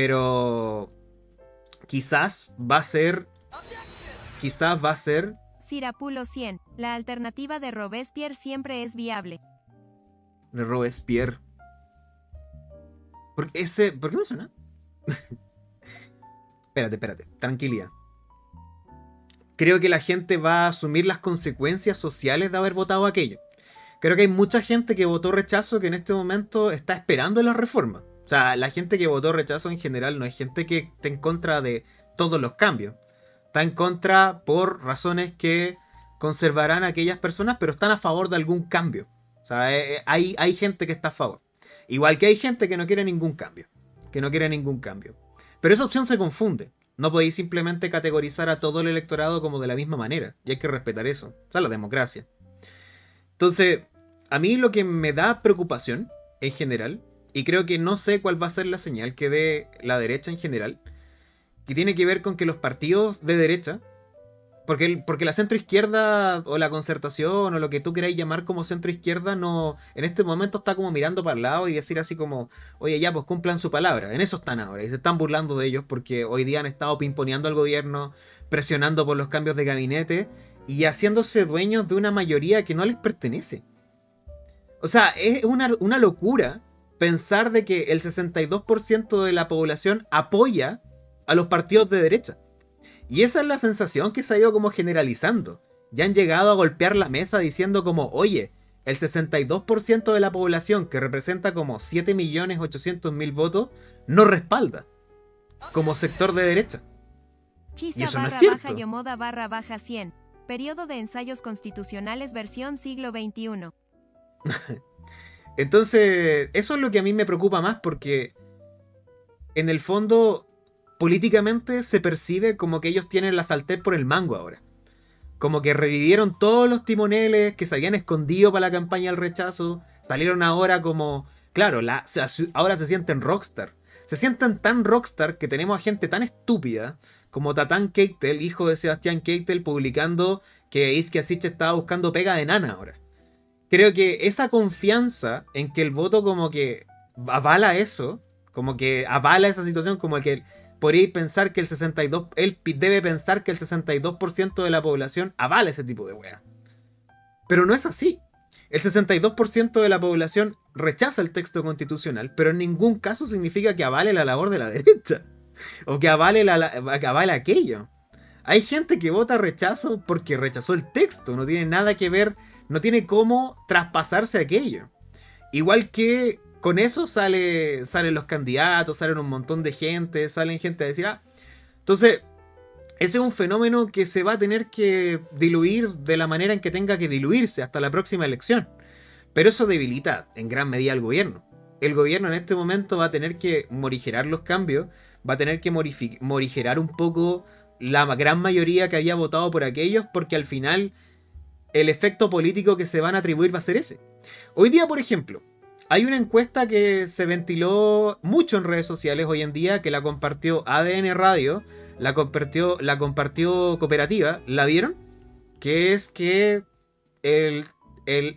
Pero quizás va a ser... Quizás va a ser Sirapulo cien. La alternativa de Robespierre siempre es viable. De Robespierre. ¿Por qué ese, ¿por qué me suena? Espérate, espérate. Tranquilidad. Creo que la gente va a asumir las consecuencias sociales de haber votado aquello. Creo que hay mucha gente que votó rechazo que en este momento está esperando la reforma. O sea, la gente que votó rechazo en general no es gente que esté en contra de todos los cambios. Está en contra por razones que conservarán a aquellas personas, pero están a favor de algún cambio. O sea, eh, hay, hay gente que está a favor. Igual que hay gente que no quiere ningún cambio. Que no quiere ningún cambio. Pero esa opción se confunde. No podéis simplemente categorizar a todo el electorado como de la misma manera. Y hay que respetar eso. O sea, la democracia. Entonces, a mí lo que me da preocupación en general, y creo que no sé cuál va a ser la señal que dé la derecha en general, que tiene que ver con que los partidos de derecha, porque, el, porque la centroizquierda o la concertación o lo que tú queráis llamar como centroizquierda, no, en este momento está como mirando para el lado y decir así como, oye ya, pues cumplan su palabra. En eso están ahora y se están burlando de ellos porque hoy día han estado pimponeando al gobierno, presionando por los cambios de gabinete y haciéndose dueños de una mayoría que no les pertenece. O sea, es una, una locura pensar de que el sesenta y dos por ciento de la población apoya a los partidos de derecha. Y esa es la sensación que se ha ido como generalizando. Ya han llegado a golpear la mesa diciendo como, oye, el sesenta y dos por ciento de la población, que representa como siete millones ochocientos mil votos, no respalda como sector de derecha. Chisa Y eso no es barra cierto. baja Yomoda barra baja cien. Periodo de ensayos constitucionales versión siglo veintiuno. Entonces, eso es lo que a mí me preocupa más porque en el fondo, políticamente se percibe como que ellos tienen la sartén por el mango ahora. Como que revivieron todos los timoneles que se habían escondido para la campaña del rechazo. Salieron ahora como... Claro, la, ahora se sienten rockstar. Se sienten tan rockstar que tenemos a gente tan estúpida como Tatán Keitel, hijo de Sebastián Keitel, publicando que Isquia Sich estaba buscando pega de nana ahora. Creo que esa confianza en que el voto como que avala eso, como que avala esa situación, como que podréis pensar que el sesenta y dos por ciento, él debe pensar que el sesenta y dos por ciento de la población avala ese tipo de wea. Pero no es así. El sesenta y dos por ciento de la población rechaza el texto constitucional, pero en ningún caso significa que avale la labor de la derecha. O que avale, la, la, que avale aquello. Hay gente que vota rechazo porque rechazó el texto. No tiene nada que ver, no tiene cómo traspasarse aquello. Igual que con eso sale, salen los candidatos, salen un montón de gente, salen gente a decir, ah, entonces, ese es un fenómeno que se va a tener que diluir de la manera en que tenga que diluirse hasta la próxima elección. Pero eso debilita en gran medida al gobierno. El gobierno en este momento va a tener que morigerar los cambios, va a tener que morigerar un poco la gran mayoría que había votado por aquellos, porque al final el efecto político que se van a atribuir va a ser ese. Hoy día, por ejemplo, hay una encuesta que se ventiló mucho en redes sociales hoy en día, que la compartió A D N Radio, la compartió, la compartió Cooperativa, ¿la vieron? Que es que el, el,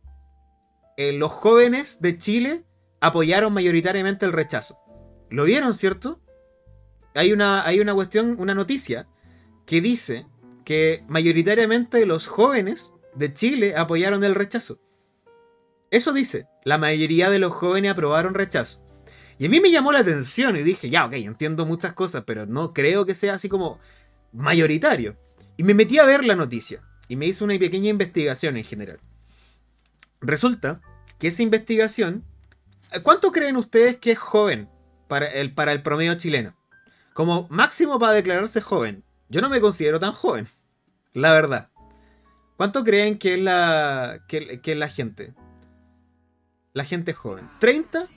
el, los jóvenes de Chile apoyaron mayoritariamente el rechazo. ¿Lo vieron, cierto? Hay una, hay una cuestión, una noticia que dice que mayoritariamente los jóvenes de Chile apoyaron el rechazo. Eso dice, la mayoría de los jóvenes aprobaron rechazo. Y a mí me llamó la atención y dije, ya, ok, entiendo muchas cosas, pero no creo que sea así como mayoritario. Y me metí a ver la noticia y me hice una pequeña investigación en general. Resulta que esa investigación, ¿cuánto creen ustedes que es joven para el, para el promedio chileno? Como máximo para declararse joven. Yo no me considero tan joven, la verdad. ¿Cuánto creen que es la, que, que es la gente? La gente joven. ¿treinta?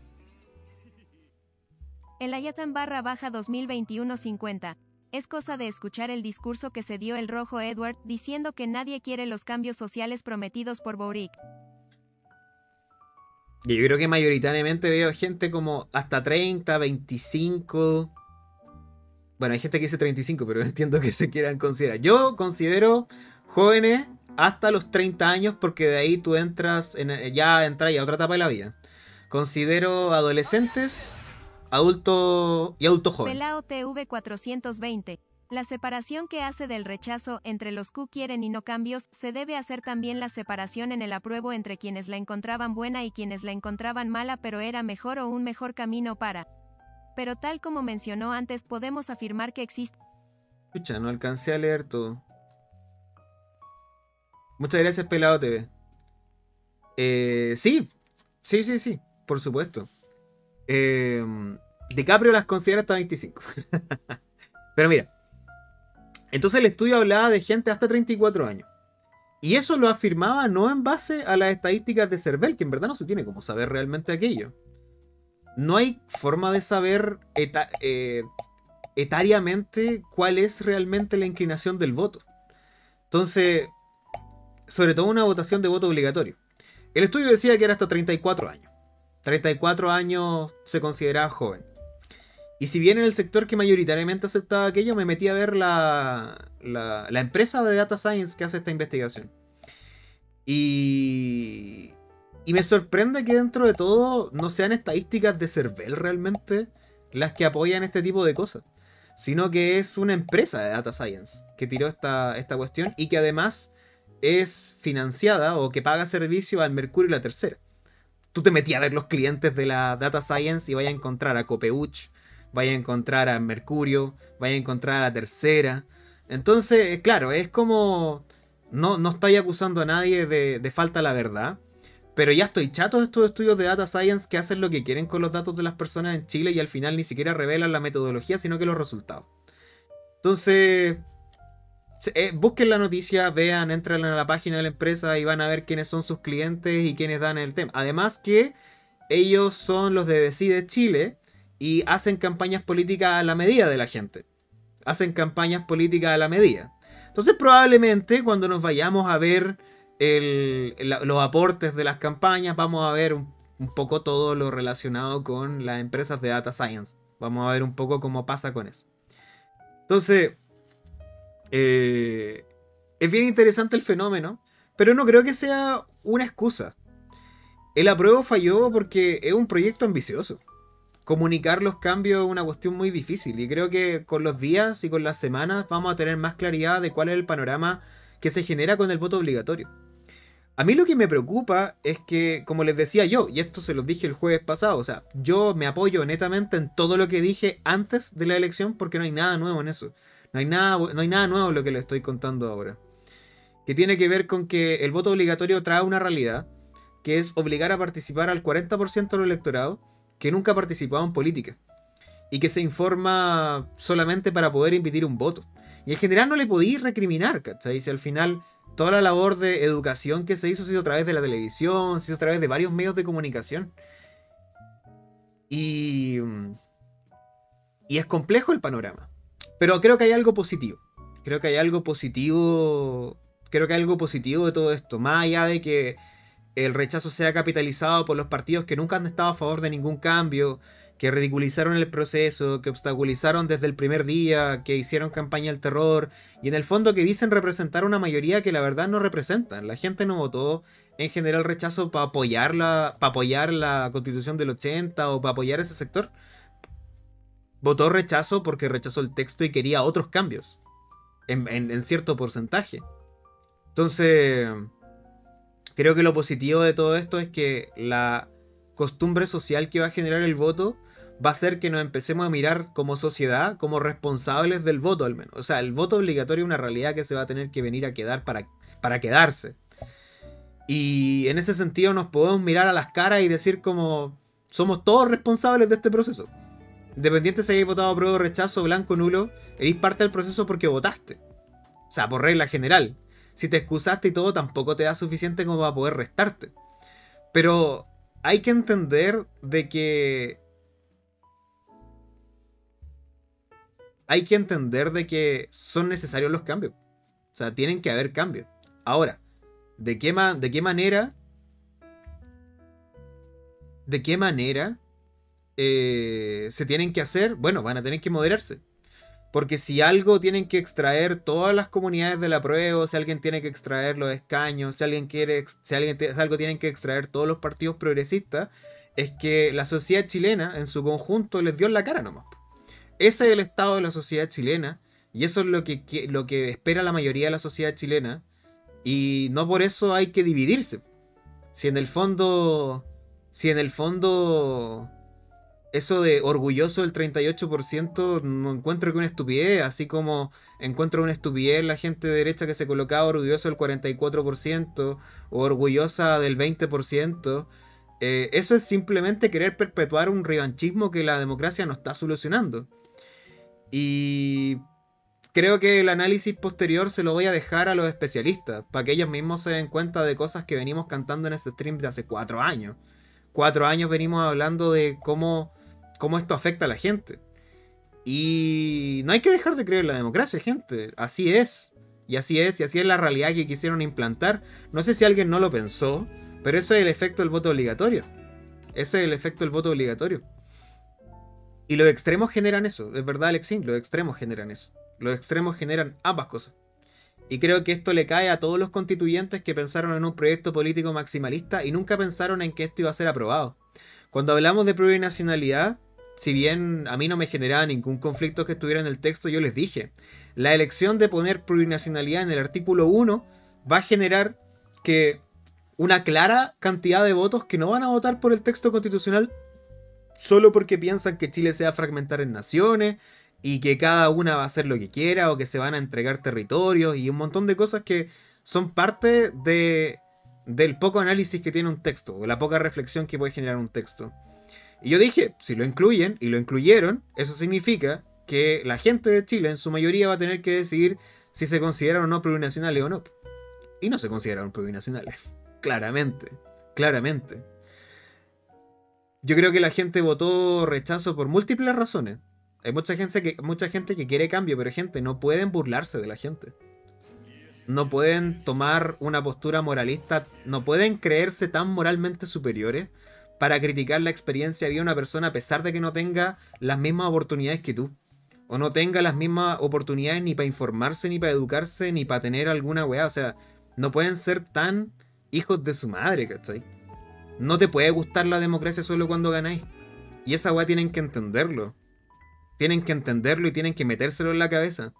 El Ayatan barra baja dos mil veintiuno cincuenta. Es cosa de escuchar el discurso que se dio el rojo Edward diciendo que nadie quiere los cambios sociales prometidos por Boric. Yo creo que mayoritariamente veo gente como hasta treinta, veinticinco. Bueno, hay gente que dice treinta y cinco, pero entiendo que se quieran considerar. Yo considero jóvenes hasta los treinta años porque de ahí tú entras, en, ya entras a otra etapa de la vida. Considero adolescentes, adultos y adultos jóvenes. Pelao T V cuatrocientos veinte. La separación que hace del rechazo entre los que quieren y no cambios, se debe hacer también la separación en el apruebo entre quienes la encontraban buena y quienes la encontraban mala, pero era mejor o un mejor camino para. Pero tal como mencionó antes, podemos afirmar que existe. Escucha, no alcancé a leer todo. Muchas gracias, Pelado T V. Eh, sí, sí, sí, sí, por supuesto. Eh, DiCaprio las considera hasta veinticinco. Pero mira, entonces el estudio hablaba de gente hasta treinta y cuatro años. Y eso lo afirmaba no en base a las estadísticas de CERVEL, que en verdad no se tiene cómo saber realmente aquello. No hay forma de saber eta eh, etariamente cuál es realmente la inclinación del voto. Entonces, sobre todo una votación de voto obligatorio. El estudio decía que era hasta treinta y cuatro años. treinta y cuatro años se consideraba joven. Y si bien en el sector que mayoritariamente aceptaba aquello, me metí a ver la, la, la empresa de Data Science que hace esta investigación. Y, y me sorprende que dentro de todo no sean estadísticas de CERVEL realmente las que apoyan este tipo de cosas. Sino que es una empresa de Data Science que tiró esta, esta cuestión y que además es financiada o que paga servicio al Mercurio y la Tercera. Tú te metías a ver los clientes de la Data Science y vayas a encontrar a Copeuch, vaya a encontrar a Mercurio, vaya a encontrar a la Tercera. Entonces, claro, es como... No, no estoy acusando a nadie de, de falta a la verdad, pero ya estoy chato de estos estudios de Data Science que hacen lo que quieren con los datos de las personas en Chile y al final ni siquiera revelan la metodología, sino que los resultados. Entonces... Eh, busquen la noticia, vean, entren a la página de la empresa y van a ver quiénes son sus clientes y quiénes dan el tema. Además que ellos son los de Decide Chile y hacen campañas políticas a la medida de la gente. Hacen campañas políticas a la medida. Entonces probablemente cuando nos vayamos a ver el, la, los aportes de las campañas, vamos a ver un, un poco todo lo relacionado con las empresas de Data Science. Vamos a ver un poco cómo pasa con eso. Entonces... Eh, es bien interesante el fenómeno, pero no creo que sea una excusa. El apruebo falló porque es un proyecto ambicioso. Comunicar los cambios es una cuestión muy difícil y creo que con los días y con las semanas vamos a tener más claridad de cuál es el panorama que se genera con el voto obligatorio. A mí lo que me preocupa es que, como les decía yo, y esto se los dije el jueves pasado, o sea, yo me apoyo netamente en todo lo que dije antes de la elección porque no hay nada nuevo en eso. No hay nada, no hay nada nuevo en lo que les estoy contando ahora. Que tiene que ver con que el voto obligatorio trae una realidad, que es obligar a participar al cuarenta por ciento del electorado que nunca ha participado en política. Y que se informa solamente para poder emitir un voto. Y en general no le podéis recriminar, ¿cachai? Si al final toda la labor de educación que se hizo se hizo a través de la televisión, se hizo a través de varios medios de comunicación. Y... Y es complejo el panorama. Pero creo que hay algo positivo. Creo que hay algo positivo. Creo que hay algo positivo de todo esto. Más allá de que el rechazo sea capitalizado por los partidos que nunca han estado a favor de ningún cambio, que ridiculizaron el proceso, que obstaculizaron desde el primer día, que hicieron campaña al terror, y en el fondo que dicen representar una mayoría que la verdad no representan. La gente no votó en general rechazo para apoyar la, para apoyar la Constitución del ochenta o para apoyar ese sector. Votó rechazo porque rechazó el texto y quería otros cambios. En, en, en cierto porcentaje. Entonces, creo que lo positivo de todo esto es que la costumbre social que va a generar el voto va a hacer que nos empecemos a mirar como sociedad, como responsables del voto al menos. O sea, el voto obligatorio es una realidad que se va a tener que venir a quedar para, para quedarse. Y en ese sentido nos podemos mirar a las caras y decir como somos todos responsables de este proceso. Independiente si hayáis votado apruebo, rechazo, blanco, nulo, eres parte del proceso porque votaste. O sea, por regla general. Si te excusaste y todo, tampoco te da suficiente como para poder restarte. Pero hay que entender de que... Hay que entender de que son necesarios los cambios. O sea, tienen que haber cambios. Ahora, ¿de qué, ma- de qué manera... ¿De qué manera... Eh, se tienen que hacer? Bueno, van a tener que moderarse. Porque si algo tienen que extraer todas las comunidades de la prueba, si alguien tiene que extraer los escaños, si alguien quiere, si, alguien te, si algo tienen que extraer todos los partidos progresistas, es que la sociedad chilena en su conjunto les dio en la cara nomás. Ese es el estado de la sociedad chilena Y eso es lo que, que- lo que espera la mayoría de la sociedad chilena. Y no por eso hay que dividirse. Si en el fondo... Si en el fondo... Eso de orgulloso del treinta y ocho por ciento no encuentro que una estupidez, así como encuentro una estupidez la gente de derecha que se colocaba orgulloso del cuarenta y cuatro por ciento o orgullosa del veinte por ciento. Eh, eso es simplemente querer perpetuar un revanchismo que la democracia no está solucionando. Y creo que el análisis posterior se lo voy a dejar a los especialistas, para que ellos mismos se den cuenta de cosas que venimos cantando en este stream de hace cuatro años. Cuatro años venimos hablando de cómo... cómo esto afecta a la gente. Y no hay que dejar de creer en la democracia, gente. Así es. Y así es, y así es la realidad que quisieron implantar. No sé si alguien no lo pensó, pero eso es el efecto del voto obligatorio. Ese es el efecto del voto obligatorio. Y los extremos generan eso. Es verdad, Alexín, los extremos generan eso. Los extremos generan ambas cosas. Y creo que esto le cae a todos los constituyentes que pensaron en un proyecto político maximalista y nunca pensaron en que esto iba a ser aprobado. Cuando hablamos de plurinacionalidad, si bien a mí no me generaba ningún conflicto que estuviera en el texto, yo les dije, la elección de poner plurinacionalidad en el artículo uno va a generar que una clara cantidad de votos que no van a votar por el texto constitucional solo porque piensan que Chile se va a fragmentar en naciones y que cada una va a hacer lo que quiera o que se van a entregar territorios y un montón de cosas que son parte de, del poco análisis que tiene un texto o la poca reflexión que puede generar un texto. Y yo dije, si lo incluyen, y lo incluyeron, eso significa que la gente de Chile en su mayoría va a tener que decidir si se consideran o no plurinacionales o no. Y no se consideraron plurinacionales. Claramente, claramente. Yo creo que la gente votó rechazo por múltiples razones. Hay mucha gente que, mucha gente que quiere cambio, pero gente, no pueden burlarse de la gente. No pueden tomar una postura moralista, no pueden creerse tan moralmente superiores para criticar la experiencia de una persona a pesar de que no tenga las mismas oportunidades que tú. O no tenga las mismas oportunidades ni para informarse, ni para educarse, ni para tener alguna weá. O sea, no pueden ser tan hijos de su madre, ¿cachai? No te puede gustar la democracia solo cuando ganáis. Y esa weá tienen que entenderlo. Tienen que entenderlo y tienen que metérselo en la cabeza.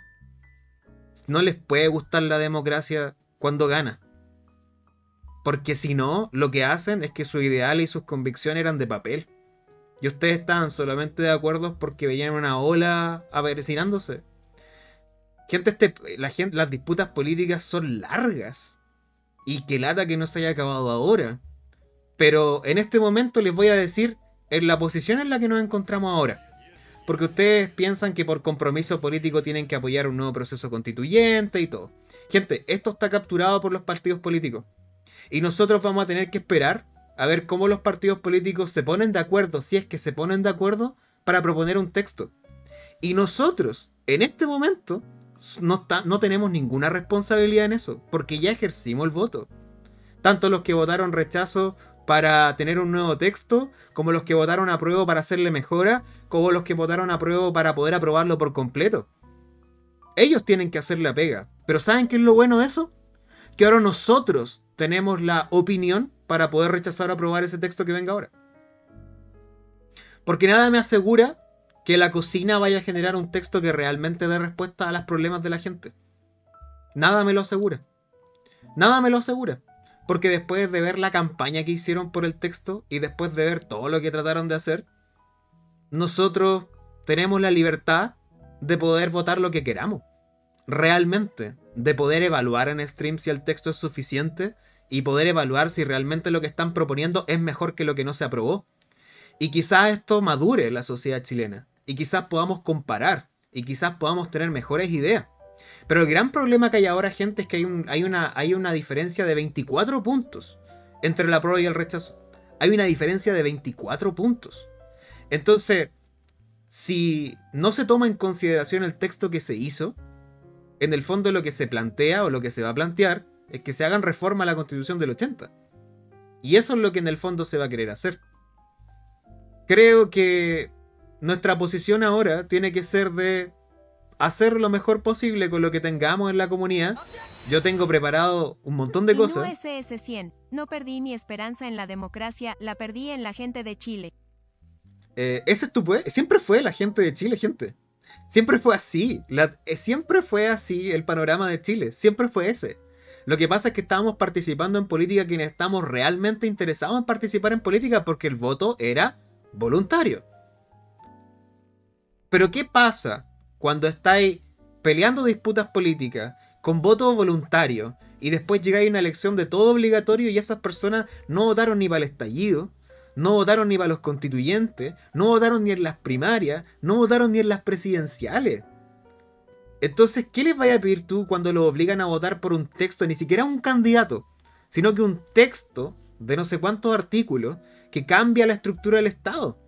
No les puede gustar la democracia cuando gana. Porque si no, lo que hacen es que sus ideales y sus convicciones eran de papel. Y ustedes estaban solamente de acuerdo porque veían una ola avecinándose. Gente, este, la gente, las disputas políticas son largas. Y que lata que no se haya acabado ahora. Pero en este momento les voy a decir en la posición en la que nos encontramos ahora. Porque ustedes piensan que por compromiso político tienen que apoyar un nuevo proceso constituyente y todo. Gente, esto está capturado por los partidos políticos. Y nosotros vamos a tener que esperar a ver cómo los partidos políticos se ponen de acuerdo, si es que se ponen de acuerdo, para proponer un texto. Y nosotros, en este momento, no, está, no tenemos ninguna responsabilidad en eso, porque ya ejercimos el voto. Tanto los que votaron rechazo para tener un nuevo texto, como los que votaron apruebo para hacerle mejora, como los que votaron apruebo para poder aprobarlo por completo. Ellos tienen que hacer la pega. Pero ¿saben qué es lo bueno de eso? Que ahora nosotros tenemos la opinión para poder rechazar o aprobar ese texto que venga ahora. Porque nada me asegura que la cocina vaya a generar un texto que realmente dé respuesta a los problemas de la gente. Nada me lo asegura. Nada me lo asegura. Porque después de ver la campaña que hicieron por el texto y después de ver todo lo que trataron de hacer, nosotros tenemos la libertad de poder votar lo que queramos. Realmente. De poder evaluar en stream si el texto es suficiente y poder evaluar si realmente lo que están proponiendo es mejor que lo que no se aprobó. Y quizás esto madure en la sociedad chilena. Y quizás podamos comparar. Y quizás podamos tener mejores ideas. Pero el gran problema que hay ahora, gente, es que hay, un, hay, una, hay una diferencia de veinticuatro puntos entre la prueba y el rechazo. Hay una diferencia de veinticuatro puntos. Entonces, si no se toma en consideración el texto que se hizo, en el fondo lo que se plantea o lo que se va a plantear es que se hagan reforma a la Constitución del ochenta. Y eso es lo que en el fondo se va a querer hacer. Creo que nuestra posición ahora tiene que ser de hacer lo mejor posible con lo que tengamos en la comunidad. Yo tengo preparado un montón de cosas. I N U S S cien. No perdí mi esperanza en la democracia, la perdí en la gente de Chile. Eh, ese es tu pues. Siempre fue la gente de Chile, gente. Siempre fue así. La, eh, siempre fue así el panorama de Chile. Siempre fue ese. Lo que pasa es que estábamos participando en política quienes estamos realmente interesados en participar en política porque el voto era voluntario. Pero ¿qué pasa cuando estáis peleando disputas políticas con voto voluntario y después llegáis a una elección de todo obligatorio y esas personas no votaron ni para el estallido, no votaron ni para los constituyentes, no votaron ni en las primarias, no votaron ni en las presidenciales? Entonces, ¿qué les vaya a pedir tú cuando los obligan a votar por un texto, ni siquiera un candidato, sino que un texto de no sé cuántos artículos que cambia la estructura del Estado?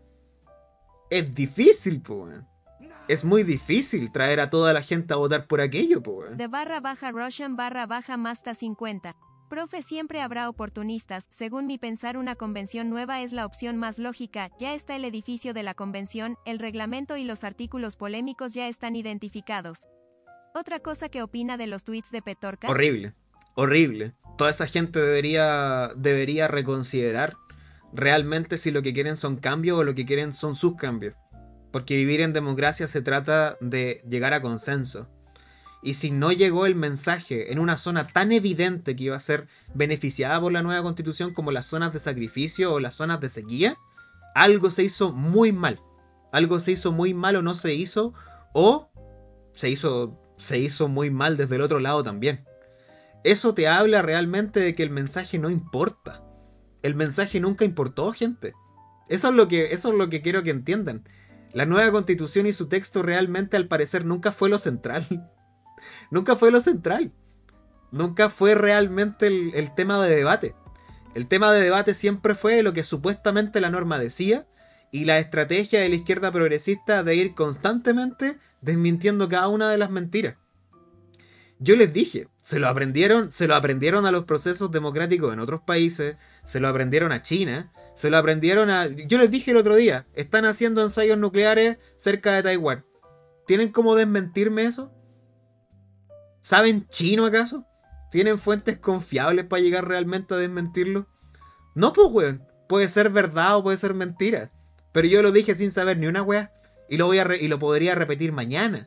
Es difícil, po, weón. Es muy difícil traer a toda la gente a votar por aquello, po, weón. De barra baja Russian barra baja Masta cincuenta. Profe, siempre habrá oportunistas. Según mi pensar, una convención nueva es la opción más lógica. Ya está el edificio de la convención, el reglamento y los artículos polémicos ya están identificados. Otra cosa que opina de los tweets de Petorca. Horrible, horrible. Toda esa gente debería, debería reconsiderar realmente si lo que quieren son cambios o lo que quieren son sus cambios. Porque vivir en democracia se trata de llegar a consenso. Y si no llegó el mensaje en una zona tan evidente que iba a ser beneficiada por la nueva constitución como las zonas de sacrificio o las zonas de sequía, algo se hizo muy mal. Algo se hizo muy mal o no se hizo, o se hizo, se hizo muy mal desde el otro lado también. Eso te habla realmente de que el mensaje no importa. El mensaje nunca importó, gente. Eso es lo que, eso es lo que quiero que entiendan. La nueva constitución y su texto realmente al parecer nunca fue lo central. Nunca fue lo central. Nunca fue realmente el, el tema de debate. El tema de debate siempre fue lo que supuestamente la norma decía y la estrategia de la izquierda progresista de ir constantemente desmintiendo cada una de las mentiras. Yo les dije, se lo aprendieron, se lo aprendieron a los procesos democráticos en otros países, se lo aprendieron a China, se lo aprendieron a... Yo les dije el otro día, están haciendo ensayos nucleares cerca de Taiwán. ¿Tienen cómo desmentirme eso? ¿Saben chino acaso? ¿Tienen fuentes confiables para llegar realmente a desmentirlo? No, pues, weón. Puede ser verdad o puede ser mentira. Pero yo lo dije sin saber ni una weá. Y lo, voy a re- y lo podría repetir mañana.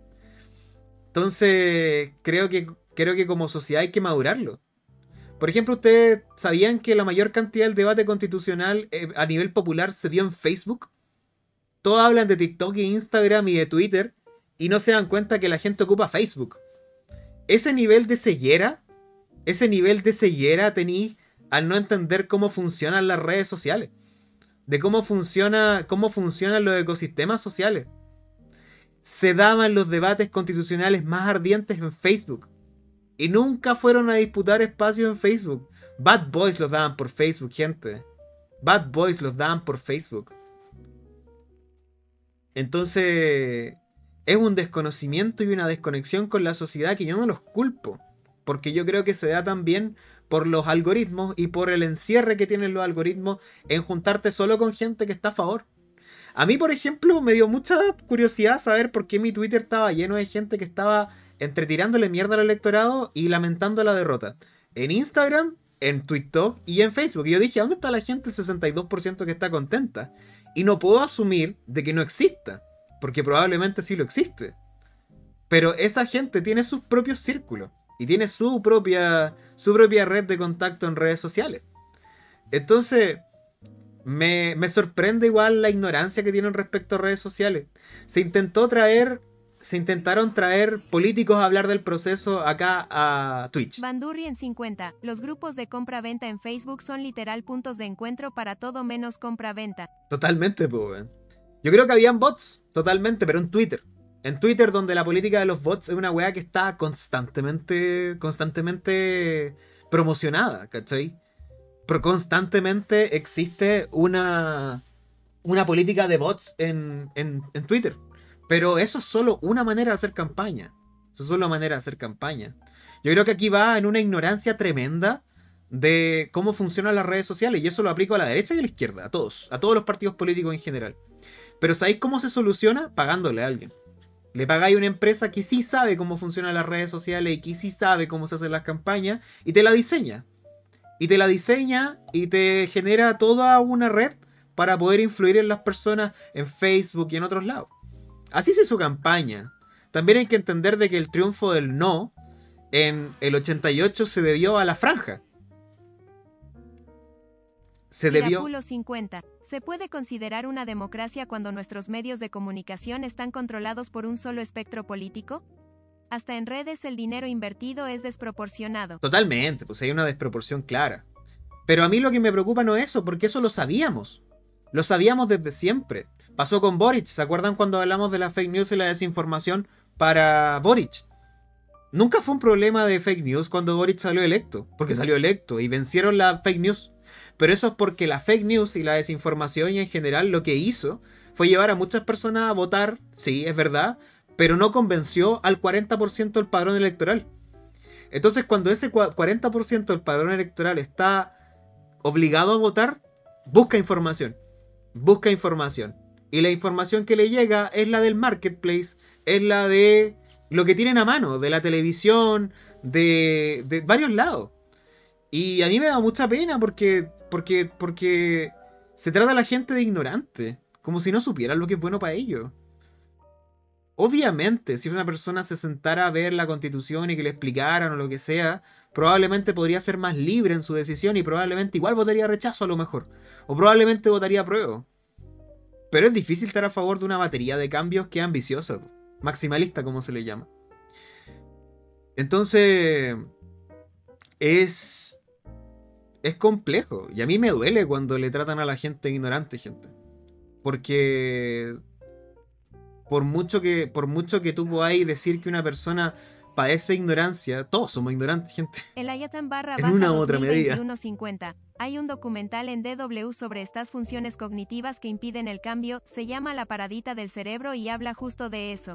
Entonces, creo que, creo que como sociedad hay que madurarlo. Por ejemplo, ¿ustedes sabían que la mayor cantidad del debate constitucional eh, a nivel popular se dio en Facebook? Todos hablan de TikTok e Instagram y de Twitter y no se dan cuenta que la gente ocupa Facebook. Ese nivel de ceguera, ese nivel de ceguera tenéis al no entender cómo funcionan las redes sociales. De cómo funciona, cómo funcionan los ecosistemas sociales. Se daban los debates constitucionales más ardientes en Facebook. Y nunca fueron a disputar espacios en Facebook. Bad Boys los daban por Facebook, gente. Bad Boys los daban por Facebook. Entonces, es un desconocimiento y una desconexión con la sociedad que yo no los culpo. Porque yo creo que se da también por los algoritmos y por el encierre que tienen los algoritmos en juntarte solo con gente que está a favor. A mí, por ejemplo, me dio mucha curiosidad saber por qué mi Twitter estaba lleno de gente que estaba entre tirándole mierda al electorado y lamentando la derrota. En Instagram, en TikTok y en Facebook. Y yo dije, ¿dónde está la gente, el sesenta y dos por ciento que está contenta? Y no puedo asumir de que no exista, porque probablemente sí lo existe. Pero esa gente tiene sus propios círculos y tiene su propia, su propia red de contacto en redes sociales. Entonces, me, me sorprende igual la ignorancia que tienen respecto a redes sociales. Se intentó traer... Se intentaron traer políticos a hablar del proceso acá a Twitch. Bandurri en cincuenta. Los grupos de compra-venta en Facebook son literal puntos de encuentro para todo menos compra-venta. Totalmente, pues. Yo creo que habían bots, totalmente, pero en Twitter. En Twitter, donde la política de los bots es una weá que está constantemente, constantemente promocionada, ¿cachai? Pero constantemente existe una, una política de bots en, en, en Twitter. Pero eso es solo una manera de hacer campaña. Eso es solo una manera de hacer campaña. Yo creo que aquí va en una ignorancia tremenda de cómo funcionan las redes sociales. Y eso lo aplico a la derecha y a la izquierda, a todos. A todos los partidos políticos en general. Pero ¿sabéis cómo se soluciona? Pagándole a alguien. Le pagáis a una empresa que sí sabe cómo funcionan las redes sociales y que sí sabe cómo se hacen las campañas y te la diseña. Y te la diseña y te genera toda una red para poder influir en las personas en Facebook y en otros lados. Así se hizo campaña. También hay que entender de que el triunfo del no en el ochenta y ocho se debió a la franja. Se debió... Irapulo cincuenta. ¿Se puede considerar una democracia cuando nuestros medios de comunicación están controlados por un solo espectro político? Hasta en redes el dinero invertido es desproporcionado. Totalmente, pues hay una desproporción clara. Pero a mí lo que me preocupa no es eso, porque eso lo sabíamos. Lo sabíamos desde siempre. Pasó con Boric, ¿se acuerdan cuando hablamos de la fake news y la desinformación para Boric? Nunca fue un problema de fake news cuando Boric salió electo, porque salió electo y vencieron la fake news. Pero eso es porque la fake news y la desinformación y en general lo que hizo fue llevar a muchas personas a votar, sí, es verdad, pero no convenció al cuarenta por ciento del padrón electoral. Entonces cuando ese cuarenta por ciento del padrón electoral está obligado a votar, busca información, busca información. Y la información que le llega es la del marketplace, es la de lo que tienen a mano, de la televisión, de, de varios lados. Y a mí me da mucha pena porque, porque, porque se trata a la gente de ignorante, como si no supieran lo que es bueno para ellos. Obviamente, si una persona se sentara a ver la Constitución y que le explicaran o lo que sea, probablemente podría ser más libre en su decisión y probablemente igual votaría rechazo a lo mejor. O probablemente votaría apruebo. Pero es difícil estar a favor de una batería de cambios que es ambiciosa, maximalista como se le llama. Entonces, es... es complejo. Y a mí me duele cuando le tratan a la gente ignorante, gente. Porque... Por mucho que, por mucho que tú podáis decir que una persona padece ignorancia, todos somos ignorantes, gente. El Ayatan barra En baja una u otra medida. dos mil veintiuno cincuenta. Hay un documental en D W sobre estas funciones cognitivas que impiden el cambio, se llama La paradita del cerebro y habla justo de eso.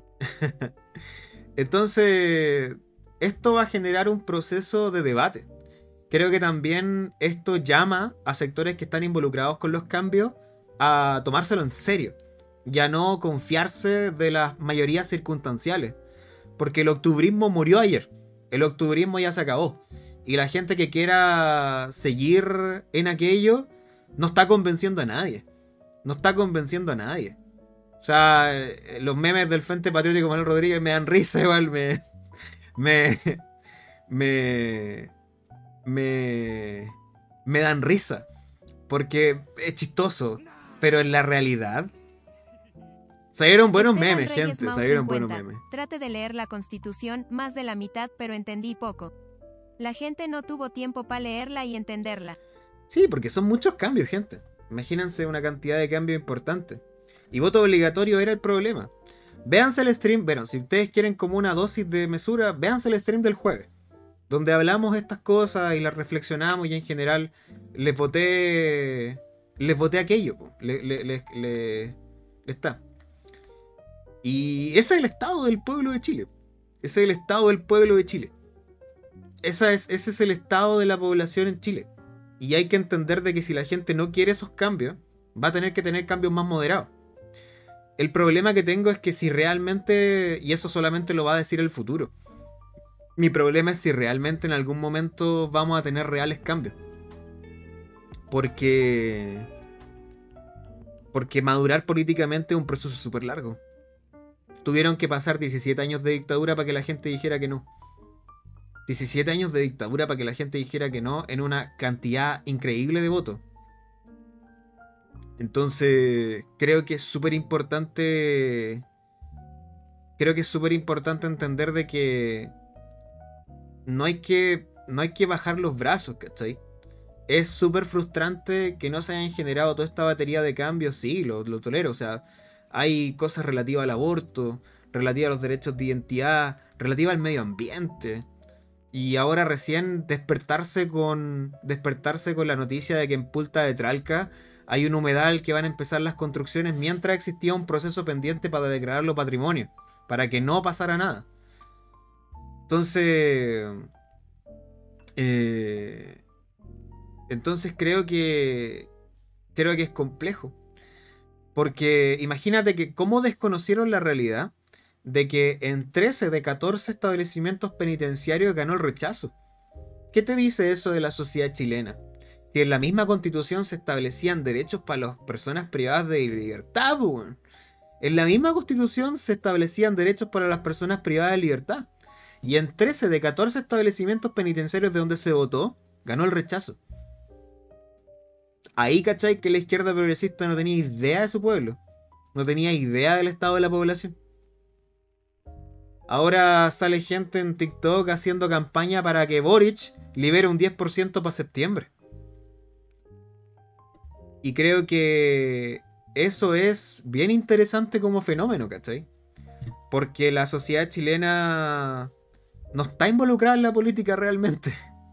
Entonces, esto va a generar un proceso de debate. Creo que también esto llama a sectores que están involucrados con los cambios a tomárselo en serio. Ya no confiarse de las mayorías circunstanciales. Porque el octubrismo murió ayer. El octubrismo ya se acabó. Y la gente que quiera seguir en aquello no está convenciendo a nadie. No está convenciendo a nadie. O sea, los memes del Frente Patriótico Manuel Rodríguez me dan risa igual. Me... Me... Me... Me... Me dan risa. Porque es chistoso. Pero en la realidad... Salieron buenos Esteban memes, Reyes gente, Mau salieron cincuenta. buenos memes. Trate de leer la Constitución, más de la mitad, pero entendí poco. La gente no tuvo tiempo para leerla y entenderla. Sí, porque son muchos cambios, gente. Imagínense una cantidad de cambios importantes. Y voto obligatorio era el problema. Véanse el stream, bueno, si ustedes quieren como una dosis de mesura, véanse el stream del jueves. Donde hablamos estas cosas y las reflexionamos y en general les voté... Les voté aquello, po. Le, le, le, le, le está. Y ese es el estado del pueblo de Chile. Ese es el estado del pueblo de Chile. Esa es, ese es el estado de la población en Chile. Y hay que entender de que si la gente no quiere esos cambios, va a tener que tener cambios más moderados. El problema que tengo es que si realmente, y eso solamente lo va a decir el futuro, mi problema es si realmente en algún momento vamos a tener reales cambios. Porque... Porque madurar políticamente es un proceso súper largo. Tuvieron que pasar diecisiete años de dictadura para que la gente dijera que no. diecisiete años de dictadura para que la gente dijera que no en una cantidad increíble de votos. Entonces, creo que es súper importante... Creo que es súper importante entender de que no hay que, no hay que bajar los brazos, ¿cachai? Es súper frustrante que no se hayan generado toda esta batería de cambios, sí, lo, lo tolero, o sea... Hay cosas relativas al aborto, relativas a los derechos de identidad, relativas al medio ambiente. Y ahora recién despertarse con despertarse con la noticia de que en Punta de Tralca hay un humedal que van a empezar las construcciones mientras existía un proceso pendiente para declararlo patrimonio, para que no pasara nada. Entonces... Eh, entonces creo que... Creo que es complejo. Porque imagínate que cómo desconocieron la realidad de que en trece de catorce establecimientos penitenciarios ganó el rechazo. ¿Qué te dice eso de la sociedad chilena? Si en la misma Constitución se establecían derechos para las personas privadas de libertad, bueno. En la misma constitución se establecían derechos para las personas privadas de libertad. Y en trece de catorce establecimientos penitenciarios de donde se votó, ganó el rechazo. Ahí, ¿cachai? Que la izquierda progresista no tenía idea de su pueblo. No tenía idea del estado de la población. Ahora sale gente en TikTok haciendo campaña para que Boric libere un diez por ciento para septiembre. Y creo que eso es bien interesante como fenómeno, ¿cachai? Porque la sociedad chilena no está involucrada en la política realmente.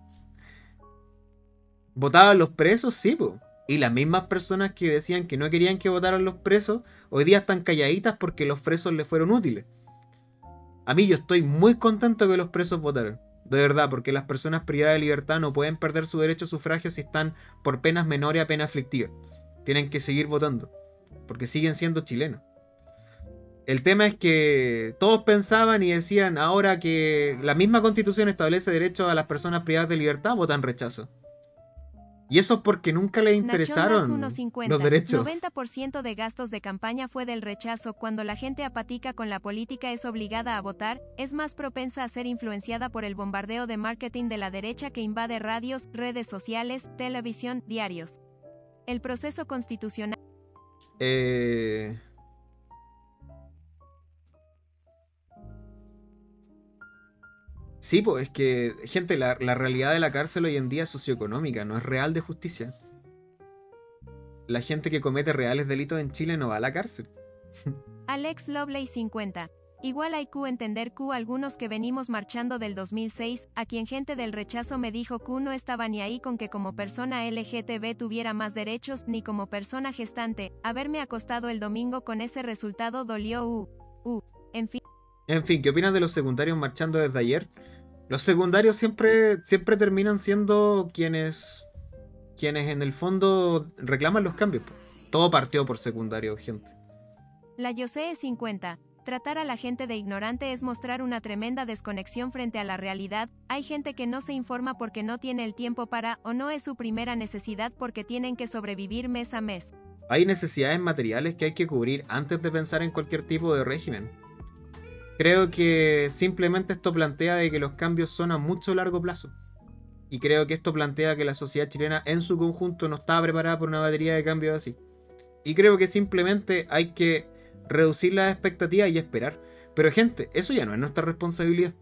¿Votaban los presos? Sí, po. Y las mismas personas que decían que no querían que votaran los presos, hoy día están calladitas porque los presos les fueron útiles. A mí yo estoy muy contento que los presos votaran. De verdad, porque las personas privadas de libertad no pueden perder su derecho a sufragio si están por penas menores a pena aflictiva. Tienen que seguir votando, porque siguen siendo chilenos. El tema es que todos pensaban y decían, ahora que la misma constitución establece derechos a las personas privadas de libertad, votan rechazo. Y eso es porque nunca les interesaron Nachonas uno cincuenta. los derechos. noventa por ciento de gastos de campaña fue del rechazo. Cuando la gente apática con la política es obligada a votar, es más propensa a ser influenciada por el bombardeo de marketing de la derecha que invade radios, redes sociales, televisión, diarios. El proceso constitucional... Eh... Sí, pues es que, gente, la, la realidad de la cárcel hoy en día es socioeconómica, no es real de justicia. La gente que comete reales delitos en Chile no va a la cárcel. Alex Lovelace cincuenta. Igual hay que entender Q algunos que venimos marchando del dos mil seis, a quien gente del rechazo me dijo Q no estaba ni ahí con que como persona L G T B tuviera más derechos, ni como persona gestante. Haberme acostado el domingo con ese resultado dolió uh, uh, en fin. En fin, ¿qué opinas de los secundarios marchando desde ayer? Los secundarios siempre, siempre terminan siendo quienes, quienes en el fondo reclaman los cambios. Todo partió por secundario, gente. La Yosee cincuenta. Tratar a la gente de ignorante es mostrar una tremenda desconexión frente a la realidad. Hay gente que no se informa porque no tiene el tiempo para, o no es su primera necesidad porque tienen que sobrevivir mes a mes. Hay necesidades materiales que hay que cubrir antes de pensar en cualquier tipo de régimen. Creo que simplemente esto plantea de que los cambios son a mucho largo plazo. Y creo que esto plantea que la sociedad chilena en su conjunto no está preparada por una batería de cambios así. Y creo que simplemente hay que reducir las expectativas y esperar. Pero gente, eso ya no es nuestra responsabilidad.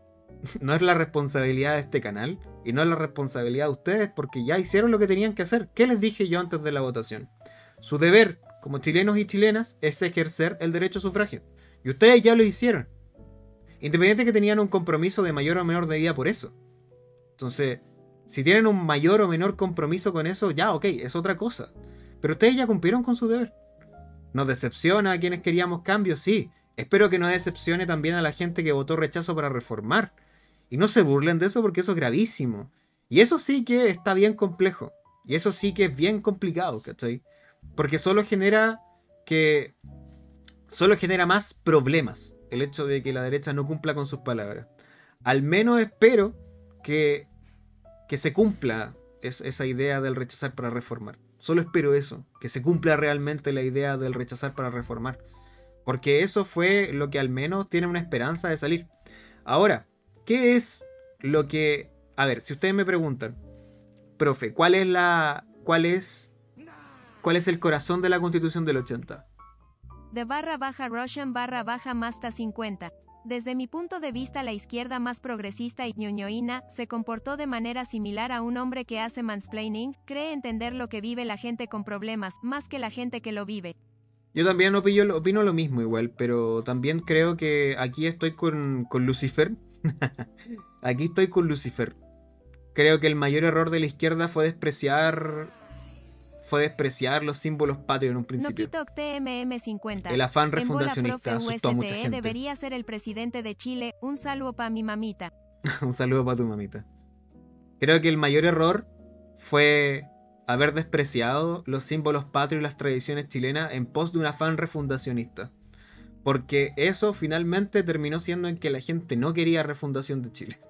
No es la responsabilidad de este canal y no es la responsabilidad de ustedes porque ya hicieron lo que tenían que hacer. ¿Qué les dije yo antes de la votación? Su deber como chilenos y chilenas es ejercer el derecho a sufragio. Y ustedes ya lo hicieron. Independiente que tenían un compromiso de mayor o menor medida por eso. Entonces, si tienen un mayor o menor compromiso con eso, ya, ok, es otra cosa. Pero ustedes ya cumplieron con su deber. ¿Nos decepciona a quienes queríamos cambios? Sí. Espero que no decepcione también a la gente que votó rechazo para reformar. Y no se burlen de eso porque eso es gravísimo. Y eso sí que está bien complejo. Y eso sí que es bien complicado, ¿cachai? Porque solo genera que... Solo genera más problemas el hecho de que la derecha no cumpla con sus palabras. Al menos espero que, que se cumpla es, esa idea del rechazar para reformar. Solo espero eso, que se cumpla realmente la idea del rechazar para reformar. Porque eso fue lo que al menos tiene una esperanza de salir. Ahora, ¿qué es lo que... A ver, si ustedes me preguntan, profe, ¿cuál es la... cuál es... cuál es el corazón de la Constitución del ochenta? De barra baja Russian barra baja Masta cincuenta. Desde mi punto de vista la izquierda más progresista y ñoñoína, se comportó de manera similar a un hombre que hace mansplaining, cree entender lo que vive la gente con problemas, más que la gente que lo vive. Yo también opino, opino lo mismo igual, pero también creo que aquí estoy con, con Lucifer. Aquí estoy con Lucifer. Creo que el mayor error de la izquierda fue despreciar... fue despreciar los símbolos patrios en un principio. Nokitok T M M cincuenta. El afán En bola, refundacionista profe, asustó a mucha U S T E gente. debería ser el presidente de Chile. Un saludo pa' mi mamita. Un saludo para tu mamita. Creo que el mayor error fue haber despreciado los símbolos patrios y las tradiciones chilenas en pos de un afán refundacionista. Porque eso finalmente terminó siendo en que la gente no quería refundación de Chile.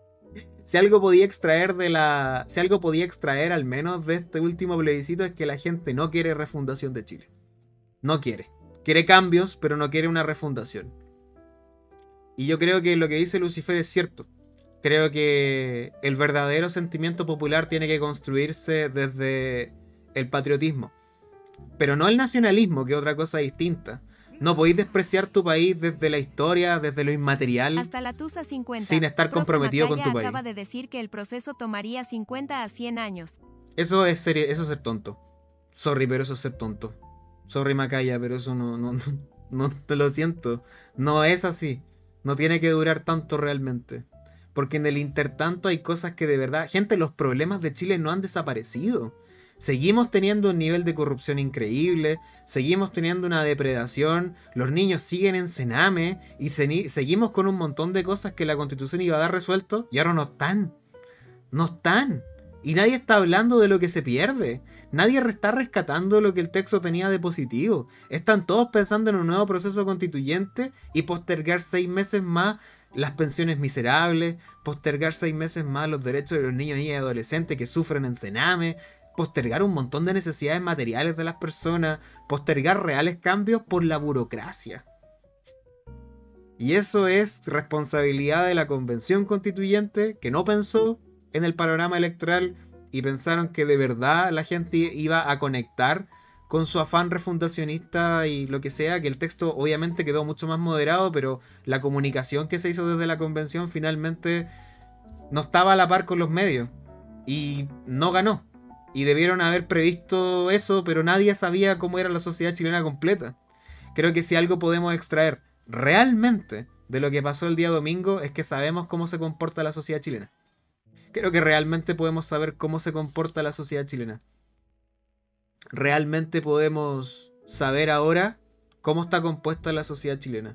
Si algo podía extraer de la. Si algo podía extraer al menos de este último plebiscito es que la gente no quiere refundación de Chile. No quiere. Quiere cambios, pero no quiere una refundación. Y yo creo que lo que dice Lucifer es cierto. Creo que el verdadero sentimiento popular tiene que construirse desde el patriotismo. Pero no el nacionalismo, que es otra cosa distinta. No podéis despreciar tu país desde la historia, desde lo inmaterial, Hasta la Tusa cincuenta. sin estar Profe comprometido con Macaya tu país. acaba de decir que el proceso tomaría cincuenta a cien años. Eso es serio, eso es ser tonto. Sorry, pero eso es ser tonto. Sorry, Macaya, pero eso no, no, no, no te lo siento. No es así. No tiene que durar tanto realmente. Porque en el intertanto hay cosas que de verdad... Gente, los problemas de Chile no han desaparecido. Seguimos teniendo un nivel de corrupción increíble, seguimos teniendo una depredación, los niños siguen en cename y se- seguimos con un montón de cosas que la Constitución iba a dar resuelto y ahora no están. No están. Y nadie está hablando de lo que se pierde. Nadie está rescatando lo que el texto tenía de positivo. Están todos pensando en un nuevo proceso constituyente y postergar seis meses más las pensiones miserables, postergar seis meses más los derechos de los niños y adolescentes que sufren en cename, postergar un montón de necesidades materiales de las personas, postergar reales cambios por la burocracia. Y eso es responsabilidad de la Convención Constituyente, que no pensó en el panorama electoral y pensaron que de verdad la gente iba a conectar con su afán refundacionista y lo que sea, que el texto obviamente quedó mucho más moderado, pero la comunicación que se hizo desde la Convención finalmente no estaba a la par con los medios y no ganó. Y debieron haber previsto eso, pero nadie sabía cómo era la sociedad chilena completa. Creo que si algo podemos extraer realmente de lo que pasó el día domingo es que sabemos cómo se comporta la sociedad chilena. Creo que realmente podemos saber cómo se comporta la sociedad chilena. Realmente podemos saber ahora cómo está compuesta la sociedad chilena.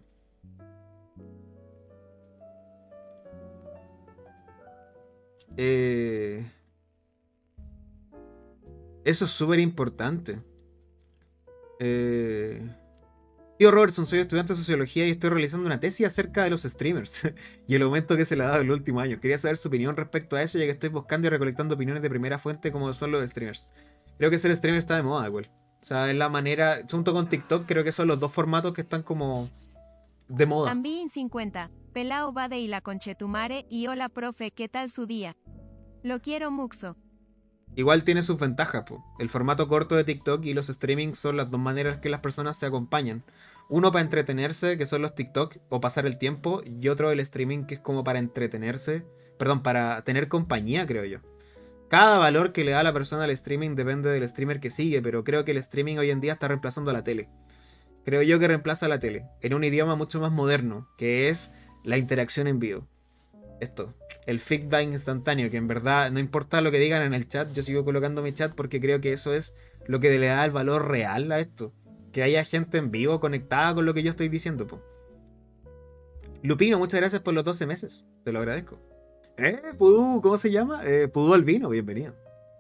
Eh... Eso es súper importante. Eh... Tío Robertson, soy estudiante de sociología y estoy realizando una tesis acerca de los streamers y el aumento que se le ha dado en los últimos años. Quería saber su opinión respecto a eso, ya que estoy buscando y recolectando opiniones de primera fuente como son los streamers. Creo que ser streamer está de moda, igual. O sea, es la manera, junto con TikTok, creo que son los dos formatos que están como de moda. También cincuenta. Pelao Bade y la Conchetumare y hola profe, ¿qué tal su día? Lo quiero muxo. Igual tiene sus ventajas, po. El formato corto de TikTok y los streaming son las dos maneras que las personas se acompañan. Uno para entretenerse, que son los TikTok, o pasar el tiempo, y otro el streaming, que es como para entretenerse, perdón, para tener compañía, creo yo. Cada valor que le da la persona al streaming depende del streamer que sigue, pero creo que el streaming hoy en día está reemplazando a la tele. Creo yo que reemplaza a la tele, en un idioma mucho más moderno, que es la interacción en vivo. Esto, el feedback instantáneo, que en verdad no importa lo que digan en el chat, yo sigo colocando mi chat porque creo que eso es lo que le da el valor real a esto. Que haya gente en vivo conectada con lo que yo estoy diciendo, po. Lupino, muchas gracias por los doce meses, te lo agradezco. Eh, Pudú, ¿cómo se llama? Eh, Pudú Albino, bienvenido.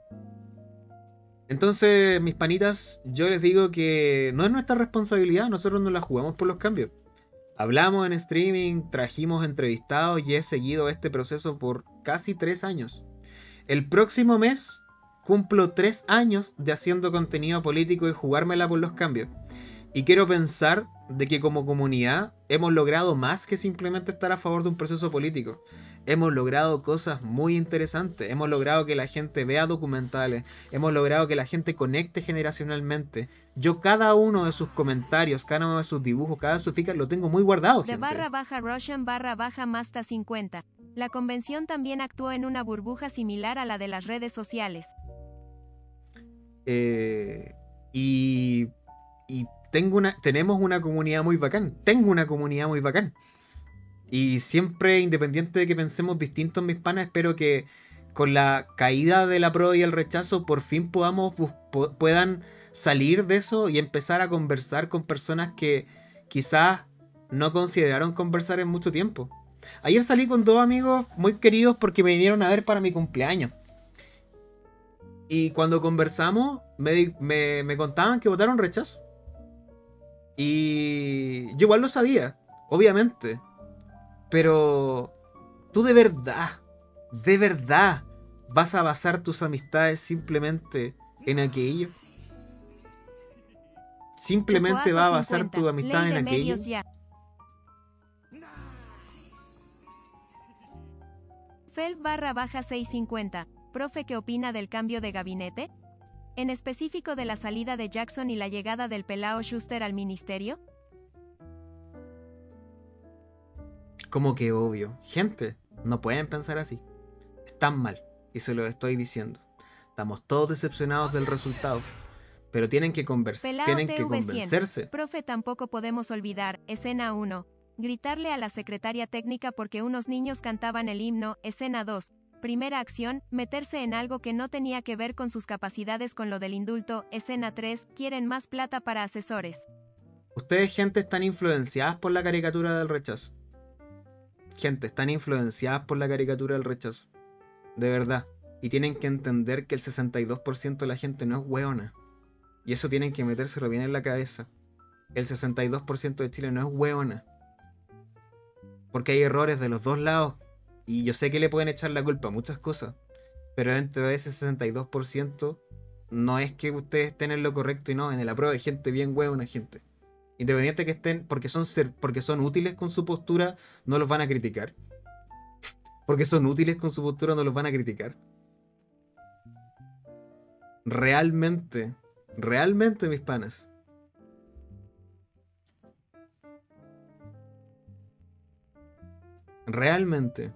Entonces, mis panitas, yo les digo que no es nuestra responsabilidad, nosotros no la jugamos por los cambios. Hablamos en streaming, trajimos entrevistados y he seguido este proceso por casi tres años. El próximo mes cumplo tres años de haciendo contenido político y jugármela por los cambios. Y quiero pensar de que como comunidad hemos logrado más que simplemente estar a favor de un proceso político. Hemos logrado cosas muy interesantes. Hemos logrado que la gente vea documentales. Hemos logrado que la gente conecte generacionalmente. Yo cada uno de sus comentarios, cada uno de sus dibujos, cada su fica lo tengo muy guardado, De gente. barra baja Russian barra baja Masta cincuenta. La convención también actuó en una burbuja similar a la de las redes sociales. Eh, y y tengo una, tenemos una comunidad muy bacán. Tengo una comunidad muy bacán. Y siempre, independiente de que pensemos distintos, mis panas, espero que con la caída de la prueba y el rechazo por fin podamos puedan salir de eso y empezar a conversar con personas que quizás no consideraron conversar en mucho tiempo. Ayer salí con dos amigos muy queridos porque me vinieron a ver para mi cumpleaños. Y cuando conversamos me, me, me contaban que votaron rechazo. Y yo igual lo sabía, obviamente. Pero tú de verdad, de verdad, vas a basar tus amistades simplemente en aquello. simplemente va a Chocoaco basar cincuenta, tu amistad ley en de aquello. medios ya. Felp barra baja seiscientos cincuenta. Profe, ¿qué opina del cambio de gabinete? En específico de la salida de Jackson y la llegada del pelao Schuster al ministerio. Como que obvio. Gente, no pueden pensar así. Están mal. Y se lo estoy diciendo. Estamos todos decepcionados del resultado. Pero tienen que, convers Pelao tienen que T V cien. convencerse. Profe, tampoco podemos olvidar, escena uno. Gritarle a la secretaria técnica porque unos niños cantaban el himno, escena dos. Primera acción, meterse en algo que no tenía que ver con sus capacidades con lo del indulto, escena tres. Quieren más plata para asesores. Ustedes, gente, están influenciadas por la caricatura del rechazo. Gente, están influenciadas por la caricatura del rechazo. De verdad. Y tienen que entender que el sesenta y dos por ciento de la gente no es hueona. Y eso tienen que metérselo bien en la cabeza. El sesenta y dos por ciento de Chile no es hueona. Porque hay errores de los dos lados. Y yo sé que le pueden echar la culpa a muchas cosas. Pero dentro de ese sesenta y dos por ciento no es que ustedes estén en lo correcto y no. En el apruebo hay gente bien hueona, gente. Independiente que estén, porque son, ser, porque son útiles con su postura, no los van a criticar. Porque son útiles con su postura, no los van a criticar. Realmente, realmente, mis panas. Realmente.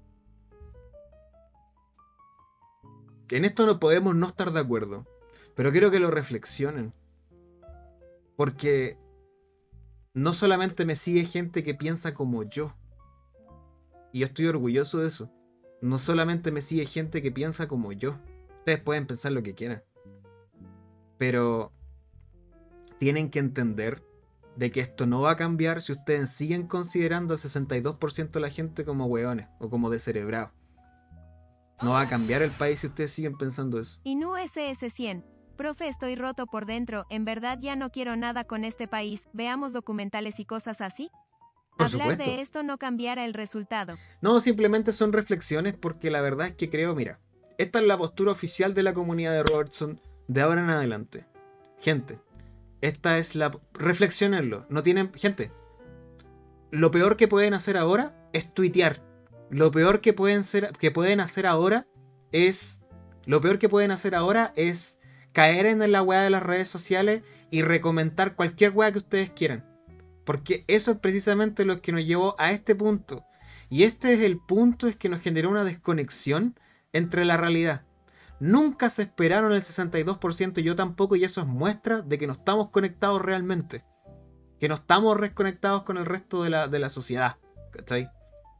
En esto no podemos no estar de acuerdo. Pero quiero que lo reflexionen. Porque no solamente me sigue gente que piensa como yo. Y yo estoy orgulloso de eso. No solamente me sigue gente que piensa como yo. Ustedes pueden pensar lo que quieran. Pero tienen que entender de que esto no va a cambiar si ustedes siguen considerando al sesenta y dos por ciento de la gente como hueones o como descerebrados. No va a cambiar el país si ustedes siguen pensando eso. Inu S S cien. Profe, estoy roto por dentro, en verdad ya no quiero nada con este país, veamos documentales y cosas así. Por Hablar supuesto. de esto no cambiará el resultado. No, simplemente son reflexiones porque la verdad es que creo, mira, esta es la postura oficial de la comunidad de Robertson de ahora en adelante. Gente, esta es la... Reflexionenlo. No tienen... Gente, lo peor que pueden hacer ahora es tuitear. Lo peor que pueden, ser, que pueden hacer ahora es... Lo peor que pueden hacer ahora es caer en la weá de las redes sociales y recomendar cualquier weá que ustedes quieran. Porque eso es precisamente lo que nos llevó a este punto. Y este es el punto, es que nos generó una desconexión entre la realidad. Nunca se esperaron el sesenta y dos por ciento y yo tampoco, y eso es muestra de que no estamos conectados realmente. Que no estamos desconectados con el resto de la, de la sociedad. ¿Cachai?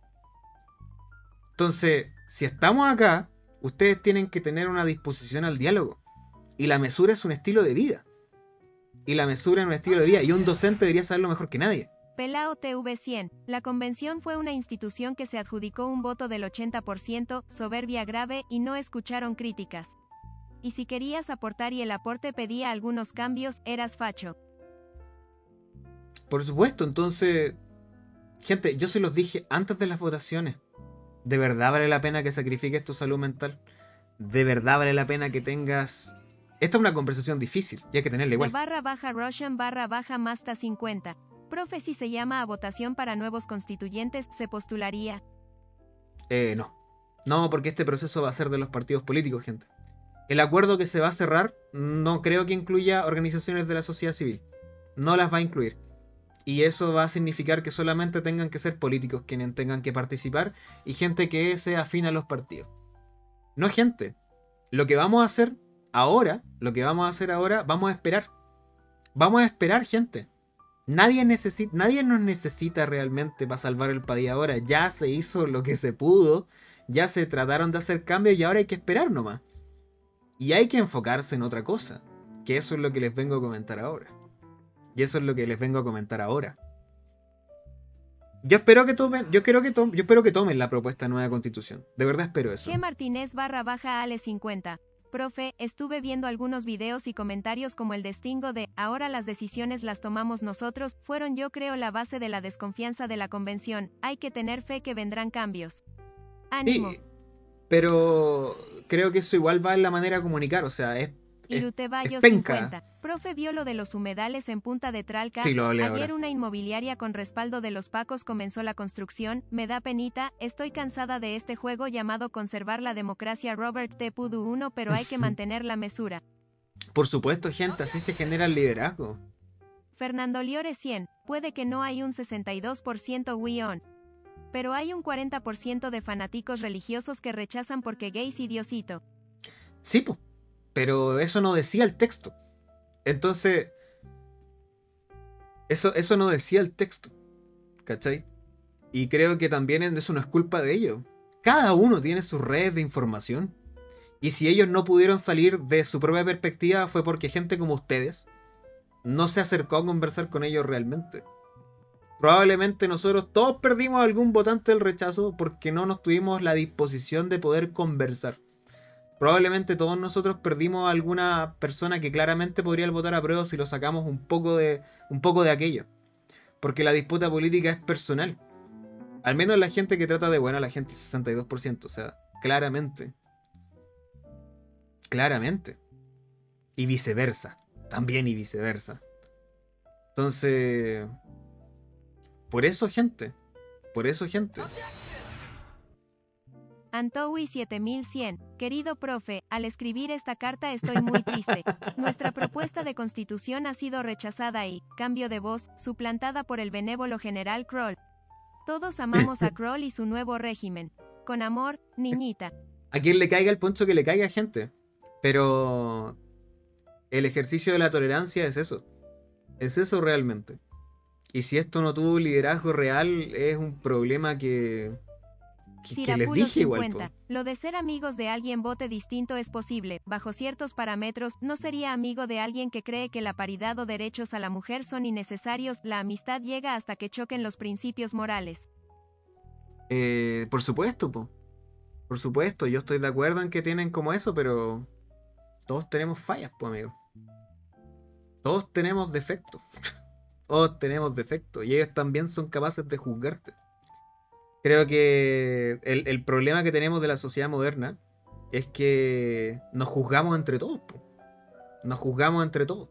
Entonces, si estamos acá, ustedes tienen que tener una disposición al diálogo. Y la mesura es un estilo de vida. Y la mesura es un estilo de vida. Y un docente debería saberlo mejor que nadie. Pelao T V cien. La convención fue una institución que se adjudicó un voto del ochenta por ciento, soberbia grave, y no escucharon críticas. Y si querías aportar y el aporte pedía algunos cambios, eras facho. Por supuesto, entonces... Gente, yo se los dije antes de las votaciones. ¿De verdad vale la pena que sacrifiques tu salud mental? ¿De verdad vale la pena que tengas...? Esta es una conversación difícil y hay que tenerla igual. De barra baja Russian barra baja Masta cincuenta. Profe, si se llama a votación para nuevos constituyentes, ¿se postularía? Eh, no. No, porque este proceso va a ser de los partidos políticos, gente. El acuerdo que se va a cerrar no creo que incluya organizaciones de la sociedad civil. No las va a incluir. Y eso va a significar que solamente tengan que ser políticos quienes tengan que participar y gente que sea afín a los partidos. No, gente. Lo que vamos a hacer ahora, lo que vamos a hacer ahora, vamos a esperar. Vamos a esperar, gente. Nadie, necesita, nadie nos necesita realmente para salvar el país ahora. Ya se hizo lo que se pudo. Ya se trataron de hacer cambios y ahora hay que esperar nomás. Y hay que enfocarse en otra cosa. Que eso es lo que les vengo a comentar ahora. Y eso es lo que les vengo a comentar ahora. Yo espero que tomen, yo quiero que tomen, yo espero que tomen la propuesta de nueva constitución. De verdad espero eso. G Martínez barra baja Ale cincuenta. Profe, estuve viendo algunos videos y comentarios como el de Stingo de ahora las decisiones las tomamos nosotros, fueron yo creo la base de la desconfianza de la convención. Hay que tener fe que vendrán cambios. Ánimo. Sí, pero creo que eso igual va en la manera de comunicar, o sea, es, es, Irutebayo es penca. cincuenta. Profe vio lo de los humedales en Punta de Tralca. Sí, lo hablé Ayer ahora. una inmobiliaria con respaldo de los Pacos comenzó la construcción. Me da penita, estoy cansada de este juego llamado conservar la democracia. Robert T. Pudu uno, pero hay que mantener la mesura. Por supuesto, gente, así se genera el liderazgo. Fernando Liore cien. Puede que no hay un sesenta y dos por ciento we-on. Pero hay un cuarenta por ciento de fanáticos religiosos que rechazan porque gays y Diosito. Sí, po, pero eso no decía el texto. Entonces, eso, eso no decía el texto, ¿cachai? Y creo que también eso no es culpa de ellos. Cada uno tiene sus redes de información. Y si ellos no pudieron salir de su propia perspectiva fue porque gente como ustedes no se acercó a conversar con ellos realmente. Probablemente nosotros todos perdimos algún votante del rechazo porque no nos tuvimos la disposición de poder conversar. Probablemente todos nosotros perdimos a alguna persona que claramente podría votar a prueba si lo sacamos un poco de, un poco de aquello. Porque la disputa política es personal. Al menos la gente que trata de buena, la gente el sesenta y dos por ciento. O sea, claramente. Claramente. Y viceversa. También y viceversa. Entonces... Por eso, gente. Por eso, gente. Antowi siete mil cien. Querido profe, al escribir esta carta estoy muy triste. Nuestra propuesta de constitución ha sido rechazada y, cambio de voz, suplantada por el benévolo general Kroll. Todos amamos a Kroll y su nuevo régimen. Con amor, niñita. A quien le caiga el poncho que le caiga, gente. Pero... el ejercicio de la tolerancia es eso. Es eso realmente. Y si esto no tuvo liderazgo real, es un problema que... que, que les dije igual. Po. Lo de ser amigos de alguien vote distinto es posible, bajo ciertos parámetros. No sería amigo de alguien que cree que la paridad o derechos a la mujer son innecesarios. La amistad llega hasta que choquen los principios morales. Eh, por supuesto, po. Por supuesto, yo estoy de acuerdo en que tienen como eso, pero... todos tenemos fallas, pues, amigo. Todos tenemos defectos. Todos tenemos defectos. Y ellos también son capaces de juzgarte. Creo que el, el problema que tenemos de la sociedad moderna es que nos juzgamos entre todos. Po. Nos juzgamos entre todos.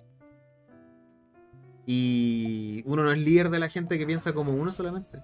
Y uno no es líder de la gente que piensa como uno solamente.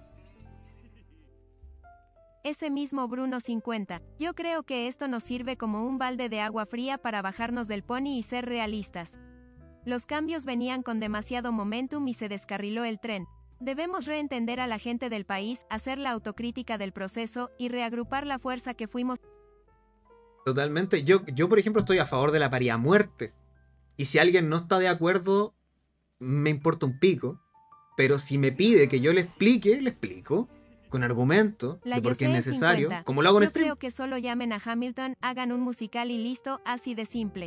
Ese mismo Bruno cincuenta. Yo creo que esto nos sirve como un balde de agua fría para bajarnos del pony y ser realistas. Los cambios venían con demasiado momentum y se descarriló el tren. Debemos reentender a la gente del país, hacer la autocrítica del proceso y reagrupar la fuerza que fuimos. Totalmente. Yo, yo, por ejemplo, estoy a favor de la paridad a muerte. Y si alguien no está de acuerdo, me importa un pico. Pero si me pide que yo le explique, le explico. Con argumentos de por qué es necesario. cincuenta. Como lo hago en Yo stream. creo que solo llamen a Hamilton, hagan un musical y listo, así de simple.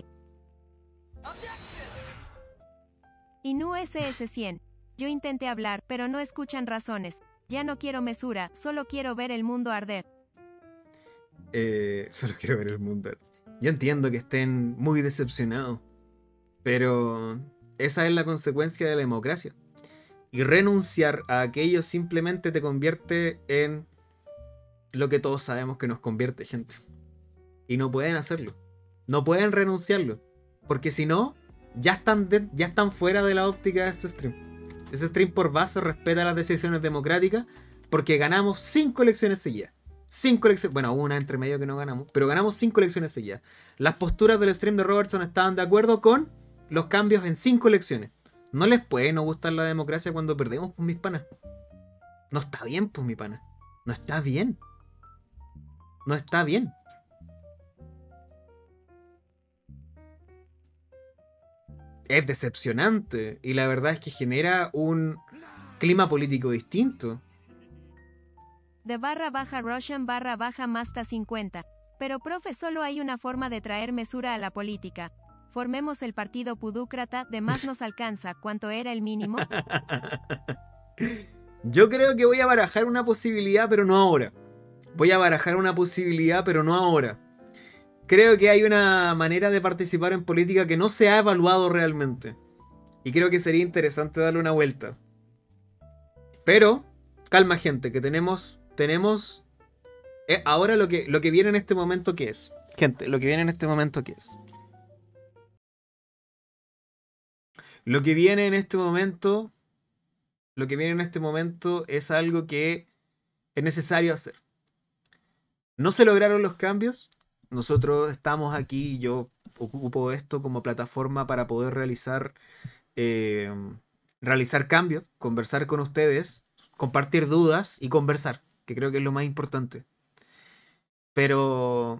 Inu S S cien. Yo intenté hablar, pero no escuchan razones. Ya no quiero mesura, solo quiero ver el mundo arder. Eh, solo quiero ver el mundo. Yo entiendo que estén muy decepcionados. Pero esa es la consecuencia de la democracia. Y renunciar a aquello simplemente te convierte en lo que todos sabemos que nos convierte, gente. Y no pueden hacerlo. No pueden renunciarlo. Porque si no, ya están, de, ya están fuera de la óptica de este stream. Ese stream por base respeta las decisiones democráticas porque ganamos cinco elecciones seguidas. Cinco elecciones, bueno, una entre medio que no ganamos, pero ganamos cinco elecciones seguidas. Las posturas del stream de Robertson estaban de acuerdo con los cambios en cinco elecciones. No les puede no gustar la democracia cuando perdemos, pues, mis panas. No está bien, pues, mi pana. No está bien. No está bien. Es decepcionante. Y la verdad es que genera un clima político distinto. De barra baja Russian barra baja Masta cincuenta. Pero profe, solo hay una forma de traer mesura a la política. Formemos el partido pudúcrata, de más nos alcanza. ¿Cuánto era el mínimo? Yo creo que voy a barajar una posibilidad, pero no ahora. Voy a barajar una posibilidad, pero no ahora. Creo que hay una manera de participar en política que no se ha evaluado realmente. Y creo que sería interesante darle una vuelta. Pero, calma, gente, que tenemos... Tenemos... Eh, ahora lo que, lo que viene en este momento, ¿qué es? Gente, lo que viene en este momento, ¿qué es? Lo que viene en este momento, lo que viene en este momento es algo que es necesario hacer. No se lograron los cambios. Nosotros estamos aquí, yo ocupo esto como plataforma para poder realizar, eh, realizar cambios, conversar con ustedes, compartir dudas y conversar, que creo que es lo más importante. Pero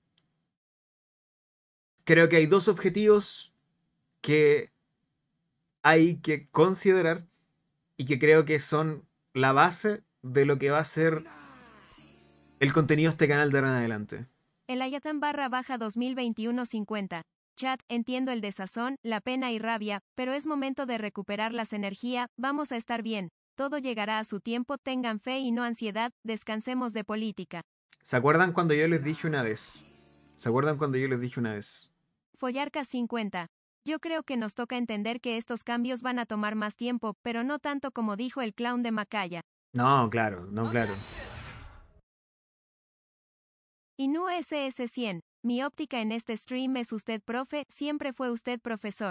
creo que hay dos objetivos que hay que considerar y que creo que son la base de lo que va a ser el contenido de este canal de ahora en adelante. El Ayatán barra baja dos mil veintiuno cincuenta. Chat, entiendo el desazón, la pena y rabia, pero es momento de recuperar las energías, vamos a estar bien. Todo llegará a su tiempo, tengan fe y no ansiedad, descansemos de política. ¿Se acuerdan cuando yo les dije una vez? ¿Se acuerdan cuando yo les dije una vez? Follarca cincuenta. Yo creo que nos toca entender que estos cambios van a tomar más tiempo, pero no tanto como dijo el clown de Macaya. No, claro, no, claro. Y no S S cien. Mi óptica en este stream es usted profe, siempre fue usted profesor.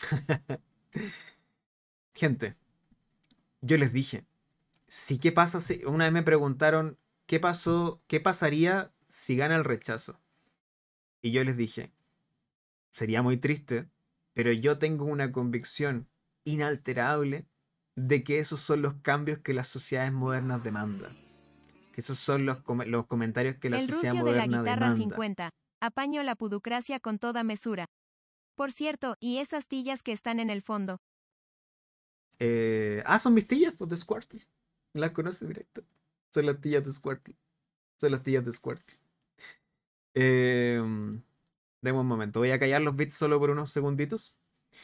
Gente, yo les dije, si qué pasa si una vez me preguntaron qué pasó, qué pasaría si gana el rechazo. Y yo les dije, sería muy triste, pero yo tengo una convicción inalterable de que esos son los cambios que las sociedades modernas demandan. Que esos son los, com los comentarios que la el sociedad rucio de la moderna guitarra demanda. cincuenta. Apaño la puducracia con toda mesura. Por cierto, ¿y esas tillas que están en el fondo? Eh, ah, son mis tillas, pues, de Squirtle. Las conoces directo. Son las tillas de Squirtle. Son las tillas de Squirtle. Eh, Deme un momento. Voy a callar los bits solo por unos segunditos.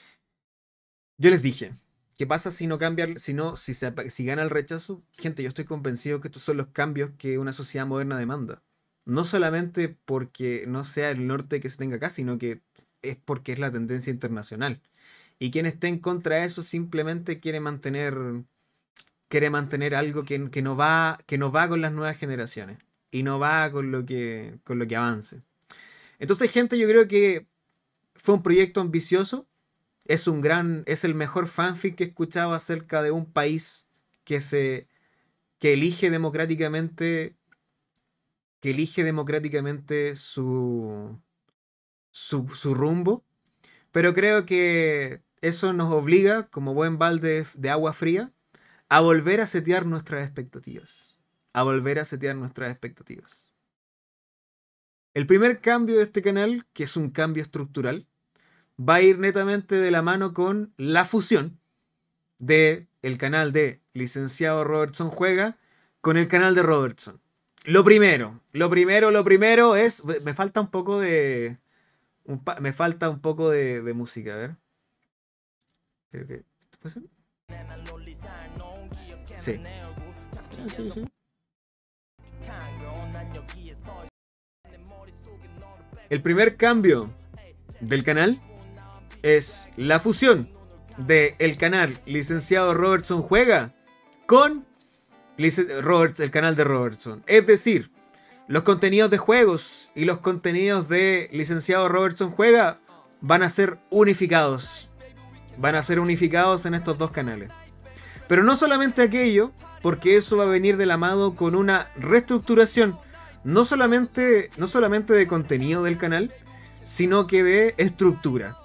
Yo les dije, ¿qué pasa si no cambia, si no, si, se, si gana el rechazo? Gente, yo estoy convencido que estos son los cambios que una sociedad moderna demanda. No solamente porque no sea el norte que se tenga acá, sino que es porque es la tendencia internacional. Y quien esté en contra de eso simplemente quiere mantener, quiere mantener algo que, que, no va, que no va con las nuevas generaciones. Y no va con lo que, con lo que avance. Entonces, gente, yo creo que fue un proyecto ambicioso. Es un gran, es el mejor fanfic que he escuchado acerca de un país que se, que elige democráticamente, que elige democráticamente su, su, su rumbo. Pero creo que eso nos obliga, como buen balde de agua fría, a volver a setear nuestras expectativas. A volver a setear nuestras expectativas. El primer cambio de este canal, que es un cambio estructural, va a ir netamente de la mano con la fusión de el canal de Licenciado Robertson Juega con el canal de Robertson. Lo primero, lo primero, lo primero es... Me falta un poco de... Un pa, me falta un poco de, de música, a ver. Creo que... ¿Esto puede ser? Sí. Sí, sí, sí. El primer cambio del canal es la fusión de el canal Licenciado Robertson Juega con Roberts, el canal de Robertson. Es decir, los contenidos de juegos y los contenidos de Licenciado Robertson Juega van a ser unificados. Van a ser unificados en estos dos canales. Pero no solamente aquello, porque eso va a venir de la mano con una reestructuración. No solamente, no solamente de contenido del canal, sino que de estructura.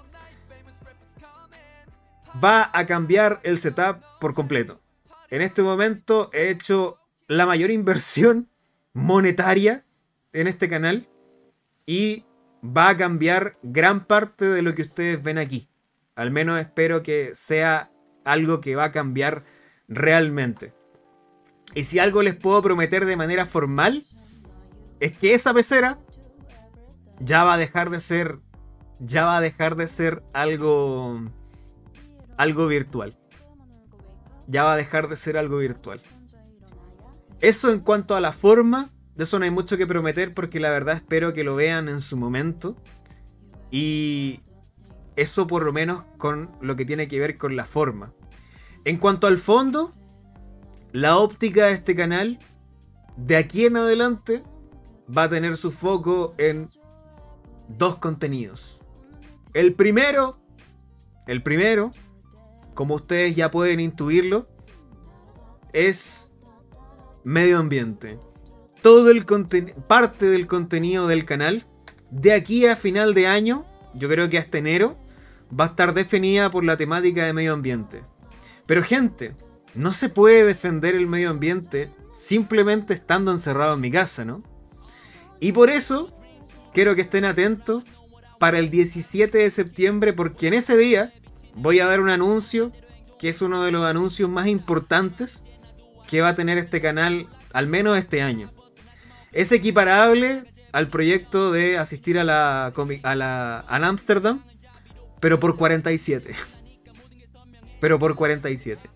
Va a cambiar el setup por completo. En este momento he hecho la mayor inversión monetaria en este canal y va a cambiar gran parte de lo que ustedes ven aquí. Al menos espero que sea algo que va a cambiar realmente. Y si algo les puedo prometer de manera formal, es que esa pecera ya va a dejar de ser, ya va a dejar de ser algo, algo virtual. Ya va a dejar de ser algo virtual. Eso en cuanto a la forma, de eso no hay mucho que prometer porque la verdad espero que lo vean en su momento. Y eso por lo menos con lo que tiene que ver con la forma. En cuanto al fondo, la óptica de este canal, de aquí en adelante, va a tener su foco en dos contenidos. El primero, el primero como ustedes ya pueden intuirlo, es medio ambiente. Todo el conten- parte del contenido del canal, de aquí a final de año, yo creo que hasta enero, va a estar definida por la temática de medio ambiente. Pero gente, no se puede defender el medio ambiente simplemente estando encerrado en mi casa, ¿no? Y por eso, quiero que estén atentos para el diecisiete de septiembre, porque en ese día voy a dar un anuncio, que es uno de los anuncios más importantes que va a tener este canal, al menos este año. Es equiparable al proyecto de asistir a la, a la al Ámsterdam, pero por cuarenta y siete. Pero por cuarenta y siete.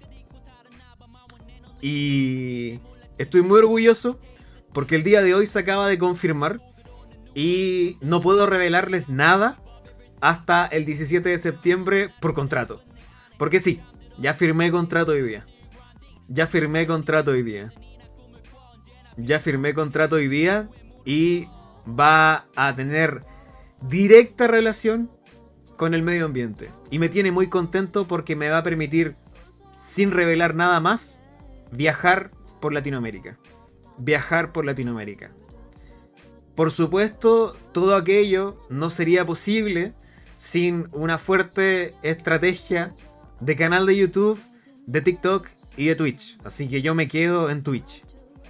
Y estoy muy orgulloso porque el día de hoy se acaba de confirmar y no puedo revelarles nada hasta el diecisiete de septiembre por contrato. Porque sí, ya firmé contrato hoy día. Ya firmé contrato hoy día. Ya firmé contrato hoy día y va a tener directa relación con el medio ambiente. Y me tiene muy contento porque me va a permitir, sin revelar nada más, viajar por Latinoamérica. Viajar por Latinoamérica. Por supuesto, todo aquello no sería posible sin una fuerte estrategia de canal de YouTube, de TikTok y de Twitch. Así que yo me quedo en Twitch.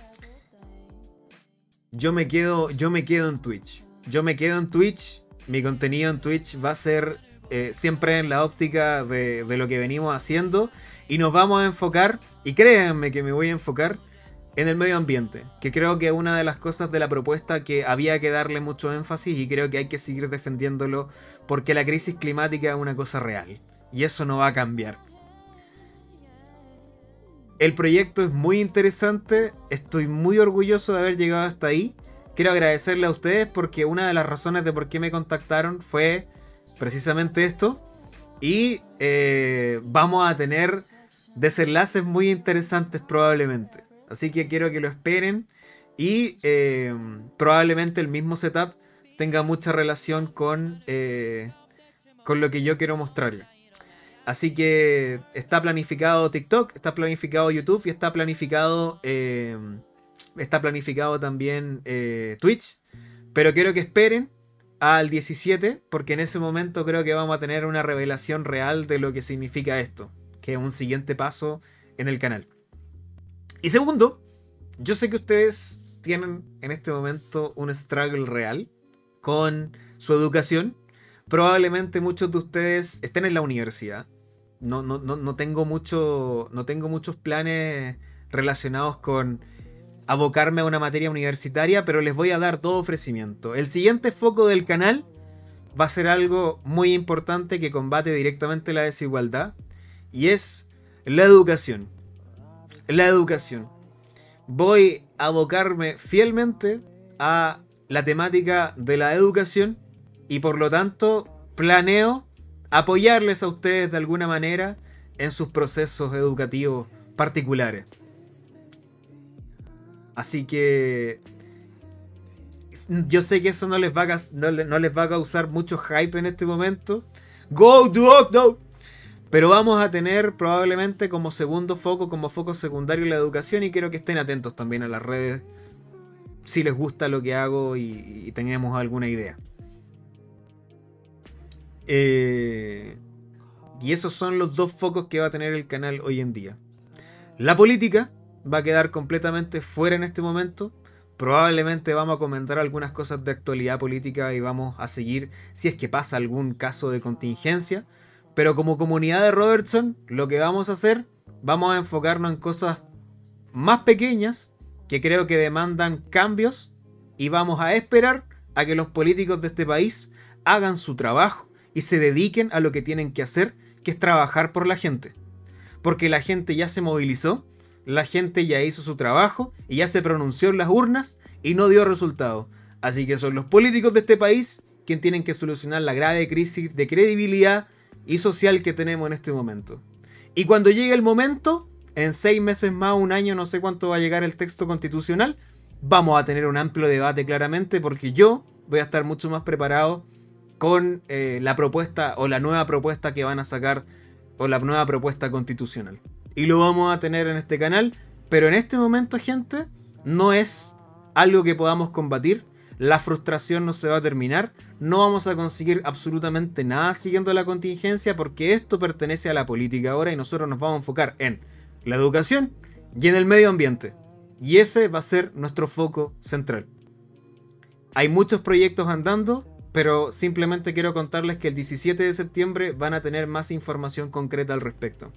Yo me quedo, yo me quedo en Twitch. Yo me quedo en Twitch. Mi contenido en Twitch va a ser eh, siempre en la óptica de, de lo que venimos haciendo. Y nos vamos a enfocar, y créanme que me voy a enfocar, en el medio ambiente. Que creo que es una de las cosas de la propuesta que había que darle mucho énfasis y creo que hay que seguir defendiéndolo porque la crisis climática es una cosa real. Y eso no va a cambiar. El proyecto es muy interesante, estoy muy orgulloso de haber llegado hasta ahí. Quiero agradecerle a ustedes porque una de las razones de por qué me contactaron fue precisamente esto. Y eh, vamos a tener desenlaces muy interesantes probablemente. Así que quiero que lo esperen. Y eh, probablemente el mismo setup tenga mucha relación con, eh, con lo que yo quiero mostrarles. Así que está planificado TikTok, está planificado YouTube y está planificado eh, está planificado también eh, Twitch. Pero quiero que esperen al diecisiete porque en ese momento creo que vamos a tener una revelación real de lo que significa esto, que es un siguiente paso en el canal. Y segundo, yo sé que ustedes tienen en este momento un struggle real con su educación. Probablemente muchos de ustedes estén en la universidad. No, no, no, no, tengo mucho, no tengo muchos planes relacionados con abocarme a una materia universitaria, pero les voy a dar dos ofrecimientos. El siguiente foco del canal va a ser algo muy importante que combate directamente la desigualdad y es la educación. La educación. Voy a abocarme fielmente a la temática de la educación y por lo tanto planeo apoyarles a ustedes de alguna manera en sus procesos educativos particulares. Así que yo sé que eso no les va a, no, no les va a causar mucho hype en este momento. Go, do, do. Pero vamos a tener probablemente como segundo foco, como foco secundario la educación y quiero que estén atentos también a las redes si les gusta lo que hago y, y tenemos alguna idea. Eh, y esos son los dos focos que va a tener el canal hoy en día. La política va a quedar completamente fuera en este momento. Probablemente vamos a comentar algunas cosas de actualidad política y vamos a seguir si es que pasa algún caso de contingencia. Pero como comunidad de Robertson, lo que vamos a hacer, vamos a enfocarnos en cosas más pequeñas que creo que demandan cambios y vamos a esperar a que los políticos de este país hagan su trabajo y se dediquen a lo que tienen que hacer, que es trabajar por la gente. Porque la gente ya se movilizó, la gente ya hizo su trabajo y ya se pronunció en las urnas y no dio resultado. Así que son los políticos de este país quienes tienen que solucionar la grave crisis de credibilidad y social que tenemos en este momento. Y cuando llegue el momento, en seis meses más, un año, no sé cuánto va a llegar el texto constitucional, vamos a tener un amplio debate claramente porque yo voy a estar mucho más preparado con eh, la propuesta o la nueva propuesta que van a sacar o la nueva propuesta constitucional. Y lo vamos a tener en este canal, pero en este momento, gente, no es algo que podamos combatir. La frustración no se va a terminar. No vamos a conseguir absolutamente nada siguiendo la contingencia, porque esto pertenece a la política ahora y nosotros nos vamos a enfocar en la educación y en el medio ambiente. Y ese va a ser nuestro foco central. Hay muchos proyectos andando, pero simplemente quiero contarles que el diecisiete de septiembre van a tener más información concreta al respecto.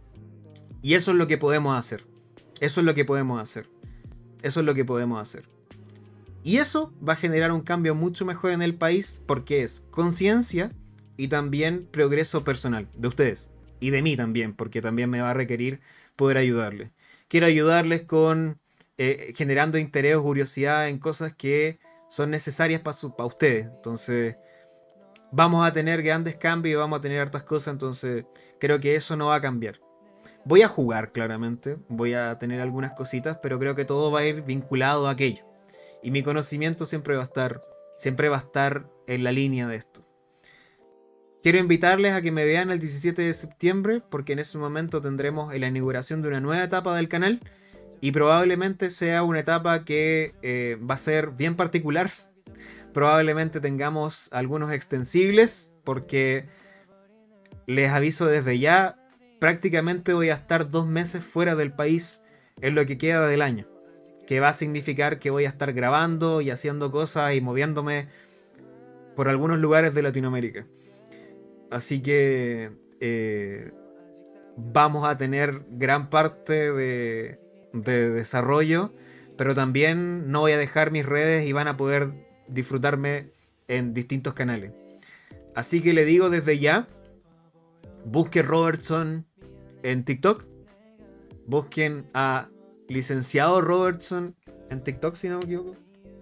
Y eso es lo que podemos hacer. Eso es lo que podemos hacer. Eso es lo que podemos hacer. Y eso va a generar un cambio mucho mejor en el país, porque es conciencia y también progreso personal de ustedes. Y de mí también, porque también me va a requerir poder ayudarles. Quiero ayudarles con eh, generando interés o curiosidad en cosas que son necesarias para pa ustedes. Entonces vamos a tener grandes cambios y vamos a tener hartas cosas. Entonces creo que eso no va a cambiar. Voy a jugar, claramente. Voy a tener algunas cositas, pero creo que todo va a ir vinculado a aquello. Y mi conocimiento siempre va a estar, siempre va a estar en la línea de esto. Quiero invitarles a que me vean el diecisiete de septiembre, porque en ese momento tendremos la inauguración de una nueva etapa del canal. Y probablemente sea una etapa que eh, va a ser bien particular. Probablemente tengamos algunos extensibles, porque les aviso desde ya, prácticamente voy a estar dos meses fuera del país en lo que queda del año. Que va a significar que voy a estar grabando y haciendo cosas y moviéndome por algunos lugares de Latinoamérica. Así que eh, vamos a tener gran parte de, de desarrollo, pero también no voy a dejar mis redes y van a poder disfrutarme en distintos canales. Así que le digo desde ya, busquen Robertson en TikTok, busquen a Licenciado Robertson en TikTok, si no me equivoco.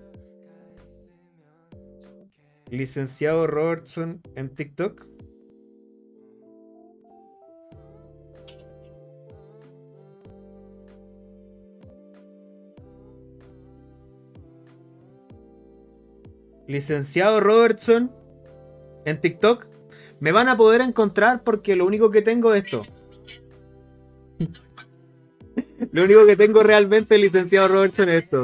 Licenciado Robertson en TikTok. Licenciado Robertson en TikTok. Me van a poder encontrar porque lo único que tengo es esto. Lo único que tengo realmente, licenciado Robertson, es esto.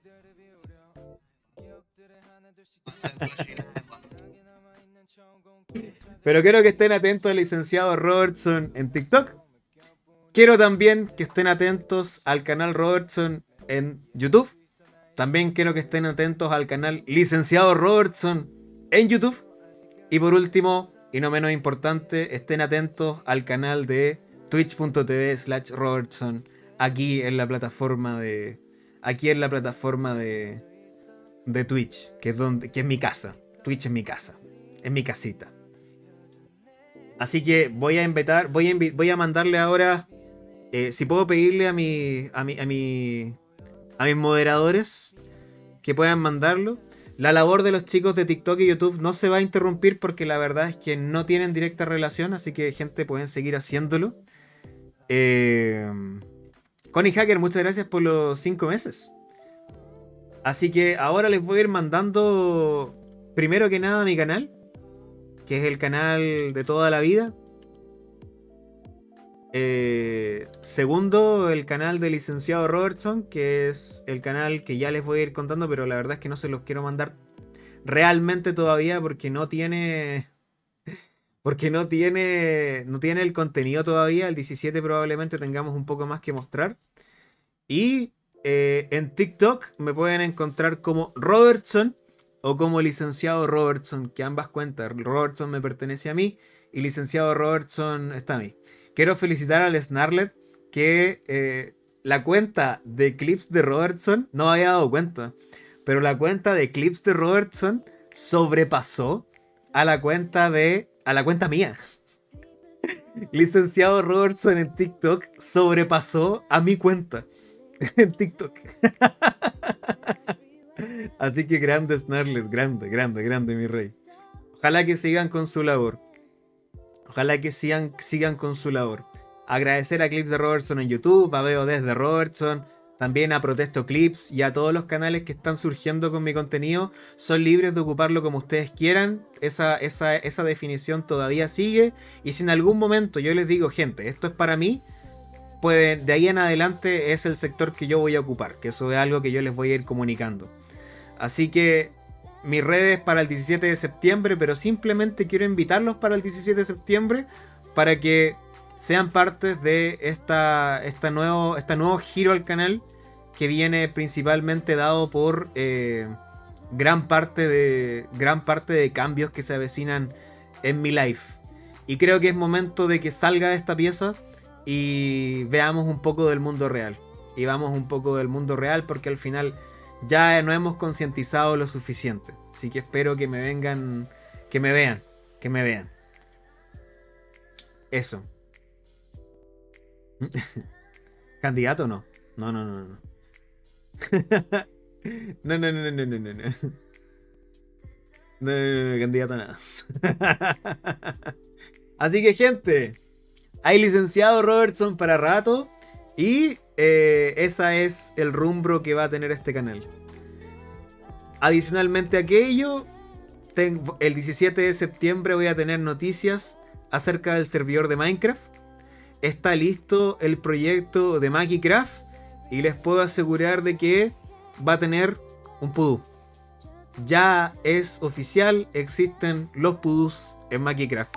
Pero quiero que estén atentos al licenciado Robertson en TikTok. Quiero también que estén atentos al canal Robertson en YouTube. También quiero que estén atentos al canal Licenciado Robertson en YouTube. Y por último, y no menos importante, estén atentos al canal de twitch.tv slash Robertson. Aquí en la plataforma de. Aquí en la plataforma de. De Twitch. Que es donde. Que es mi casa. Twitch es mi casa. Es mi casita. Así que voy a invitar. Voy a, invi voy a mandarle ahora. Eh, si puedo pedirle a mi. A mi. A mi. A mis moderadores. Que puedan mandarlo. La labor de los chicos de TikTok y YouTube no se va a interrumpir. Porque la verdad es que no tienen directa relación. Así que, gente, pueden seguir haciéndolo. Eh. Connie Hacker, muchas gracias por los cinco meses. Así que ahora les voy a ir mandando, primero que nada, mi canal, que es el canal de toda la vida. Eh, segundo, el canal del licenciado Robertson, que es el canal que ya les voy a ir contando, pero la verdad es que no se los quiero mandar realmente todavía porque no tiene... Porque no tiene, no tiene el contenido todavía. El diecisiete probablemente tengamos un poco más que mostrar. Y eh, en TikTok me pueden encontrar como Robertson o como licenciado Robertson, que ambas cuentas. Robertson me pertenece a mí y licenciado Robertson está a mí. Quiero felicitar al Snarlet que eh, la cuenta de clips de Robertson, no me había dado cuenta, pero la cuenta de clips de Robertson sobrepasó a la cuenta de... a la cuenta mía. Licenciado Robertson en TikTok sobrepasó a mi cuenta en TikTok. Así que grande Snarlet, grande, grande, grande mi rey. Ojalá que sigan con su labor. Ojalá que sigan, sigan con su labor. Agradecer a Clips de Robertson en YouTube, a Veo desde Robertson, también a Protesto Clips y a todos los canales que están surgiendo con mi contenido. Son libres de ocuparlo como ustedes quieran. Esa, esa, esa definición todavía sigue. Y si en algún momento yo les digo, gente, esto es para mí, pues de ahí en adelante es el sector que yo voy a ocupar. Que eso es algo que yo les voy a ir comunicando. Así que mis redes para el diecisiete de septiembre, pero simplemente quiero invitarlos para el diecisiete de septiembre para que sean parte de esta, esta nuevo, este nuevo giro al canal que viene principalmente dado por eh, gran, parte de, gran parte de cambios que se avecinan en mi life. Y creo que es momento de que salga esta pieza y veamos un poco del mundo real. Y vamos un poco del mundo real porque al final ya no hemos concientizado lo suficiente. Así que espero que me vengan, que me vean, que me vean. Eso. ¿Candidato o no? No, no, no, no. No, no, no, no, no, no, no. No, no, no, no, candidato a nada. Así que, gente, hay licenciado Robertson para rato. Y eh, esa es el rumbo que va a tener este canal. Adicionalmente a aquello, tengo, el diecisiete de septiembre voy a tener noticias acerca del servidor de Minecraft. Está listo el proyecto de Magicraft y les puedo asegurar de que va a tener un pudú. Ya es oficial, existen los pudús en Magicraft.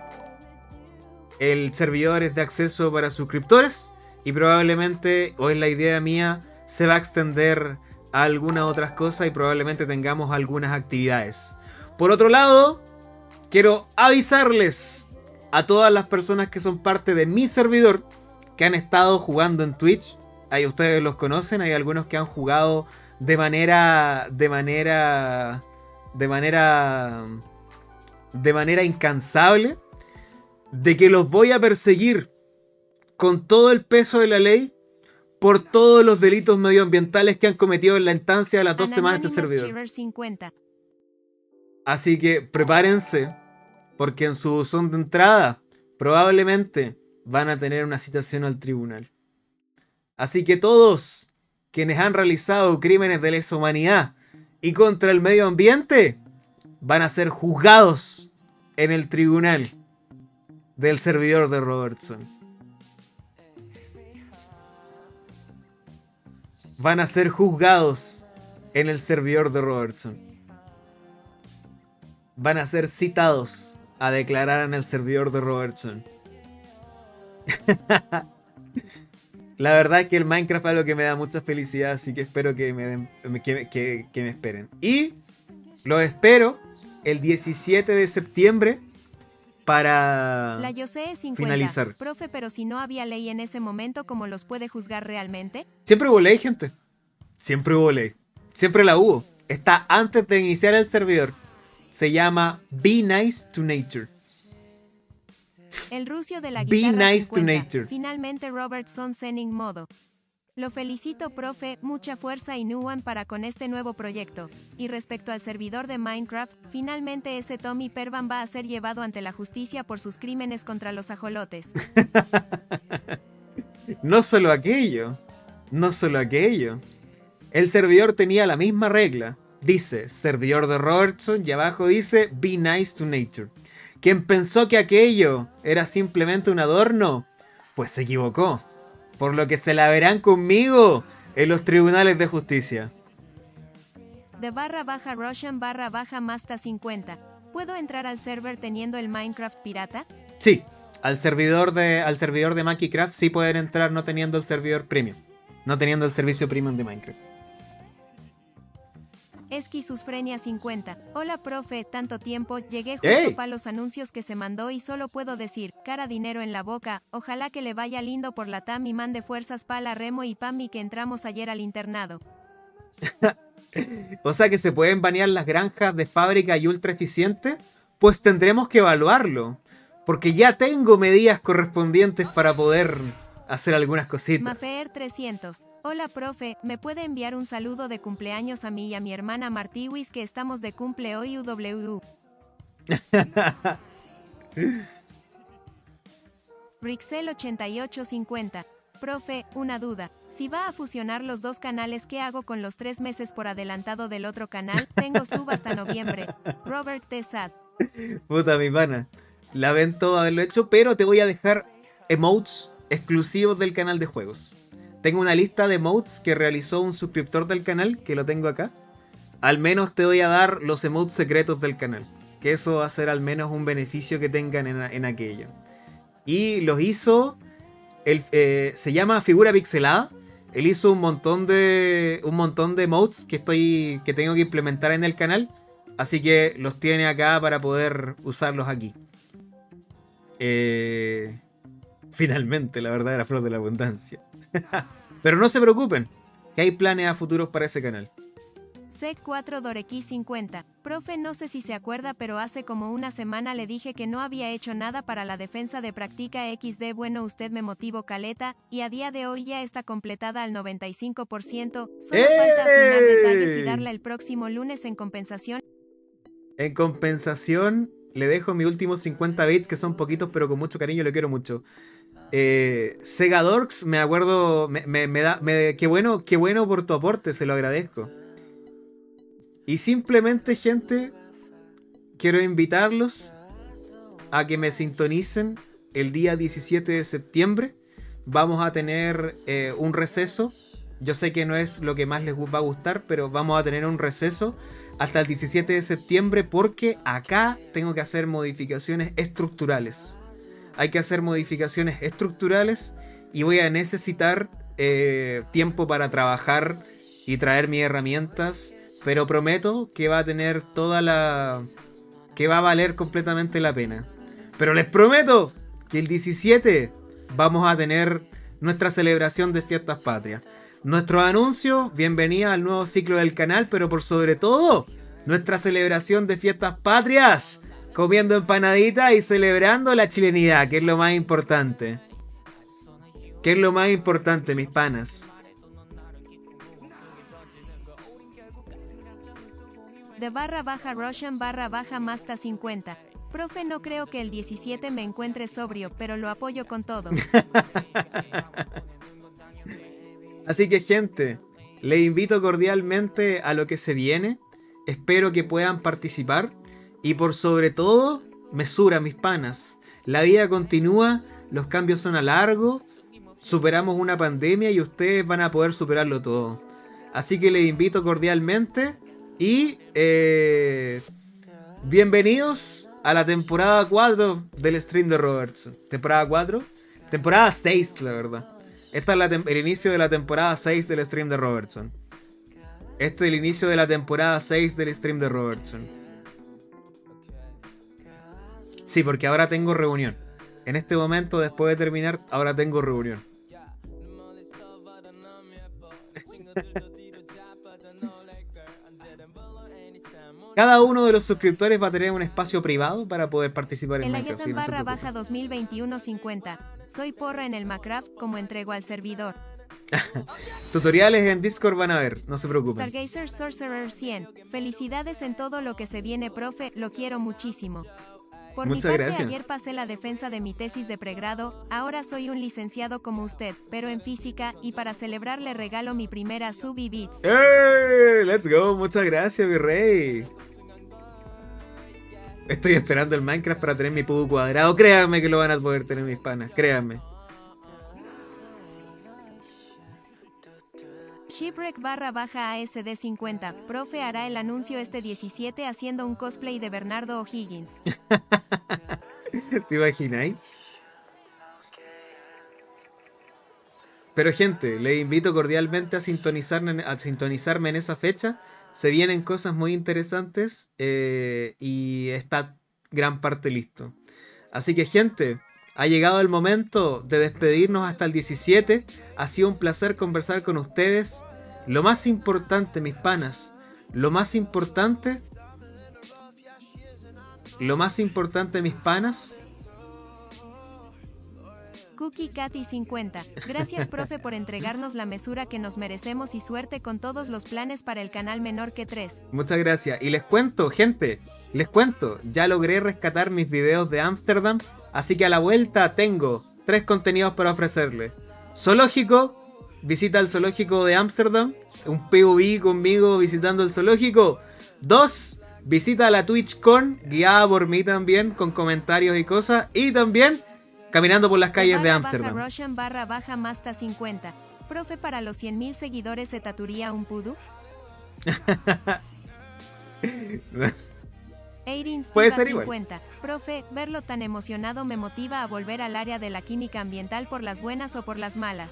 El servidor es de acceso para suscriptores y probablemente, o es la idea mía, se va a extender a algunas otras cosas y probablemente tengamos algunas actividades. Por otro lado, quiero avisarles a todas las personas que son parte de mi servidor, que han estado jugando en Twitch. Ahí ustedes los conocen, hay algunos que han jugado de manera, de manera, de manera, de manera incansable, de que los voy a perseguir con todo el peso de la ley por todos los delitos medioambientales que han cometido en la instancia de las dos semanas de este servidor. Así que prepárense, porque en su buzón de entrada probablemente van a tener una citación al tribunal. Así que todos quienes han realizado crímenes de lesa humanidad y contra el medio ambiente van a ser juzgados en el tribunal del servidor de Robertson. Van a ser juzgados en el servidor de Robertson. Van a ser citados a declarar en el servidor de Robertson. La verdad es que el Minecraft es algo que me da mucha felicidad, así que espero que me, den, que, que, que me esperen. Y los espero el diecisiete de septiembre para La Yosé cincuenta. finalizar. Profe, pero si no había ley en ese momento, ¿cómo los puede juzgar realmente? Siempre hubo ley, gente. Siempre hubo ley. Siempre la hubo. Está antes de iniciar el servidor. Se llama Be Nice to Nature. El rucio de la Be guitarra nice to cincuenta. nature. Finalmente Robertson Zenning modo. Lo felicito, profe, mucha fuerza y Nuan para con este nuevo proyecto. Y respecto al servidor de Minecraft, finalmente ese Tommy Pervan va a ser llevado ante la justicia por sus crímenes contra los ajolotes. No solo aquello. No solo aquello. El servidor tenía la misma regla. Dice, servidor de Robertson, y abajo dice, Be Nice to Nature. Quien pensó que aquello era simplemente un adorno, pues se equivocó. Por lo que se la verán conmigo en los tribunales de justicia. De barra baja Russian barra baja Masta cincuenta. ¿Puedo entrar al server teniendo el Minecraft pirata? Sí, al servidor de, al servidor de Minecraft sí pueden entrar no teniendo el servidor premium. No teniendo el servicio premium de Minecraft. Esquizofrenia cincuenta. Hola profe, tanto tiempo, llegué justo ¡Ey! para los anuncios que se mandó y solo puedo decir, cara dinero en la boca, ojalá que le vaya lindo por la T A M y mande fuerzas pa' la Remo y Pami que entramos ayer al internado. O sea que se pueden banear las granjas de fábrica y ultra eficientes, pues tendremos que evaluarlo. Porque ya tengo medidas correspondientes para poder hacer algunas cositas. Mapeer trescientos. Hola profe, ¿me puede enviar un saludo de cumpleaños a mí y a mi hermana Martiwis que estamos de cumple hoy U W U? Rixel ochenta y ocho cincuenta. Profe, una duda. Si va a fusionar los dos canales, ¿qué hago con los tres meses por adelantado del otro canal? Tengo sub hasta noviembre. Robert T. Sad. Puta, mi pana. Lamento haberlo hecho, pero te voy a dejar emotes exclusivos del canal de juegos. Tengo una lista de emotes que realizó un suscriptor del canal, que lo tengo acá. Al menos te voy a dar los emotes secretos del canal, que eso va a ser al menos un beneficio que tengan en, en aquello. Y los hizo, el, eh, se llama Figura Pixelada. Él hizo un montón de un montón de emotes que estoy que tengo que implementar en el canal, así que los tiene acá para poder usarlos aquí. Eh, finalmente, la verdadera flor de la abundancia. Pero no se preocupen, que hay planes a futuros para ese canal. C cuatro Doreki cincuenta. Profe, no sé si se acuerda, pero hace como una semana le dije que no había hecho nada para la defensa de Práctica equis de. Bueno, usted me motivó caleta, y a día de hoy ya está completada al noventa y cinco por ciento. Solo falta afinar detalles y darla el próximo lunes en compensación. En compensación, le dejo mis últimos cincuenta bits, que son poquitos, pero con mucho cariño, lo quiero mucho. Eh, Sega Dorks, me acuerdo, me, me, me da, me, qué bueno, qué bueno por tu aporte, se lo agradezco. Y simplemente, gente, quiero invitarlos a que me sintonicen el día diecisiete de septiembre. Vamos a tener eh, un receso. Yo sé que no es lo que más les va a gustar, pero vamos a tener un receso hasta el diecisiete de septiembre porque acá tengo que hacer modificaciones estructurales. Hay que hacer modificaciones estructurales y voy a necesitar eh, tiempo para trabajar y traer mis herramientas. Pero prometo que va a tener toda la... que va a valer completamente la pena. Pero les prometo que el diecisiete vamos a tener nuestra celebración de fiestas patrias. Nuestros anuncios, bienvenida al nuevo ciclo del canal, pero por sobre todo, nuestra celebración de fiestas patrias. Comiendo empanaditas y celebrando la chilenidad, que es lo más importante. Que es lo más importante, mis panas. De barra baja Russian barra baja Masta cincuenta. Profe, no creo que el diecisiete me encuentre sobrio, pero lo apoyo con todo. Así que, gente, les invito cordialmente a lo que se viene. Espero que puedan participar. Y por sobre todo, mesura, mis panas. La vida continúa, los cambios son a largo. Superamos una pandemia y ustedes van a poder superarlo todo. Así que les invito cordialmente. Y eh, bienvenidos a la temporada cuatro del stream de Robertson. ¿Temporada cuatro? Temporada seis, la verdad. Este es la el inicio de la temporada seis del stream de Robertson. Este es el inicio de la temporada seis del stream de Robertson. Sí, porque ahora tengo reunión. En este momento, después de terminar, ahora tengo reunión. Cada uno de los suscriptores va a tener un espacio privado para poder participar en El Minecraft. Sí, no se barra preocupen. baja dos mil veintiuno cincuenta. Soy porra en el Minecraft, como entrego al servidor. Tutoriales en Discord van a ver, no se preocupen. Stargazer Sorcerer cien. Felicidades en todo lo que se viene, profe, lo quiero muchísimo. Por Muchas mi parte, gracias. ayer pasé la defensa de mi tesis de pregrado, ahora soy un licenciado como usted, pero en física, y para celebrar le regalo mi primera sub y bits. ¡Eh! ¡Let's go! Muchas gracias, mi rey. Estoy esperando el Minecraft para tener mi pudo cuadrado. Créanme que lo van a poder tener mis panas, créanme. Shipwreck barra baja A S D cincuenta. Profe hará el anuncio este diecisiete haciendo un cosplay de Bernardo O'Higgins. ¿Te imagináis? Pero gente, les invito cordialmente a, sintonizar, a sintonizarme en esa fecha. Se vienen cosas muy interesantes eh, y está gran parte listo. Así que, gente, ha llegado el momento de despedirnos hasta el diecisiete. Ha sido un placer conversar con ustedes. Lo más importante, mis panas, lo más importante, lo más importante, mis panas. Cookie Katy cincuenta. Gracias, profe, por entregarnos la mesura que nos merecemos y suerte con todos los planes para el canal menor que tres. Muchas gracias. Y les cuento, gente, les cuento, ya logré rescatar mis videos de Ámsterdam, así que a la vuelta tengo tres contenidos para ofrecerles. Zoológico, visita al zoológico de Ámsterdam. Un P O V conmigo visitando el zoológico. Dos, visita la TwitchCon, guiada por mí también, con comentarios y cosas. Y también caminando por las calles de barra Ámsterdam. Baja Roshan barra baja Masta cincuenta. Profe, para los cien mil seguidores se tatuaría un pudu. Eirin Puede Stiva ser igual. cincuenta. Profe, verlo tan emocionado me motiva a volver al área de la química ambiental por las buenas o por las malas.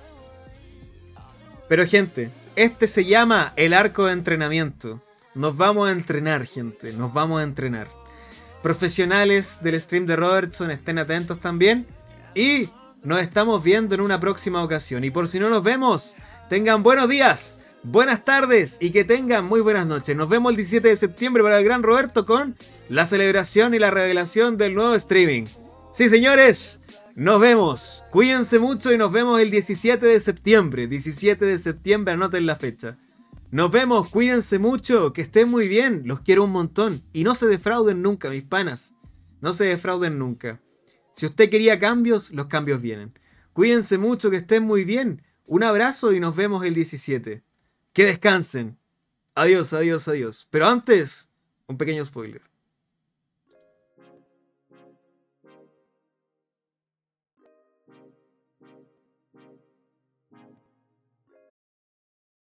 Pero gente, este se llama el arco de entrenamiento. Nos vamos a entrenar, gente. Nos vamos a entrenar. Profesionales del stream de Robertson, estén atentos también. Y nos estamos viendo en una próxima ocasión. Y por si no nos vemos, tengan buenos días, buenas tardes y que tengan muy buenas noches. Nos vemos el diecisiete de septiembre para el gran Roberto con la celebración y la revelación del nuevo streaming. Sí, señores, nos vemos. Cuídense mucho y nos vemos el diecisiete de septiembre. diecisiete de septiembre, anoten la fecha. Nos vemos, cuídense mucho, que estén muy bien. Los quiero un montón. Y no se defrauden nunca, mis panas. No se defrauden nunca. Si usted quería cambios, los cambios vienen. Cuídense mucho, que estén muy bien. Un abrazo y nos vemos el diecisiete. Que descansen. Adiós, adiós, adiós. Pero antes, un pequeño spoiler.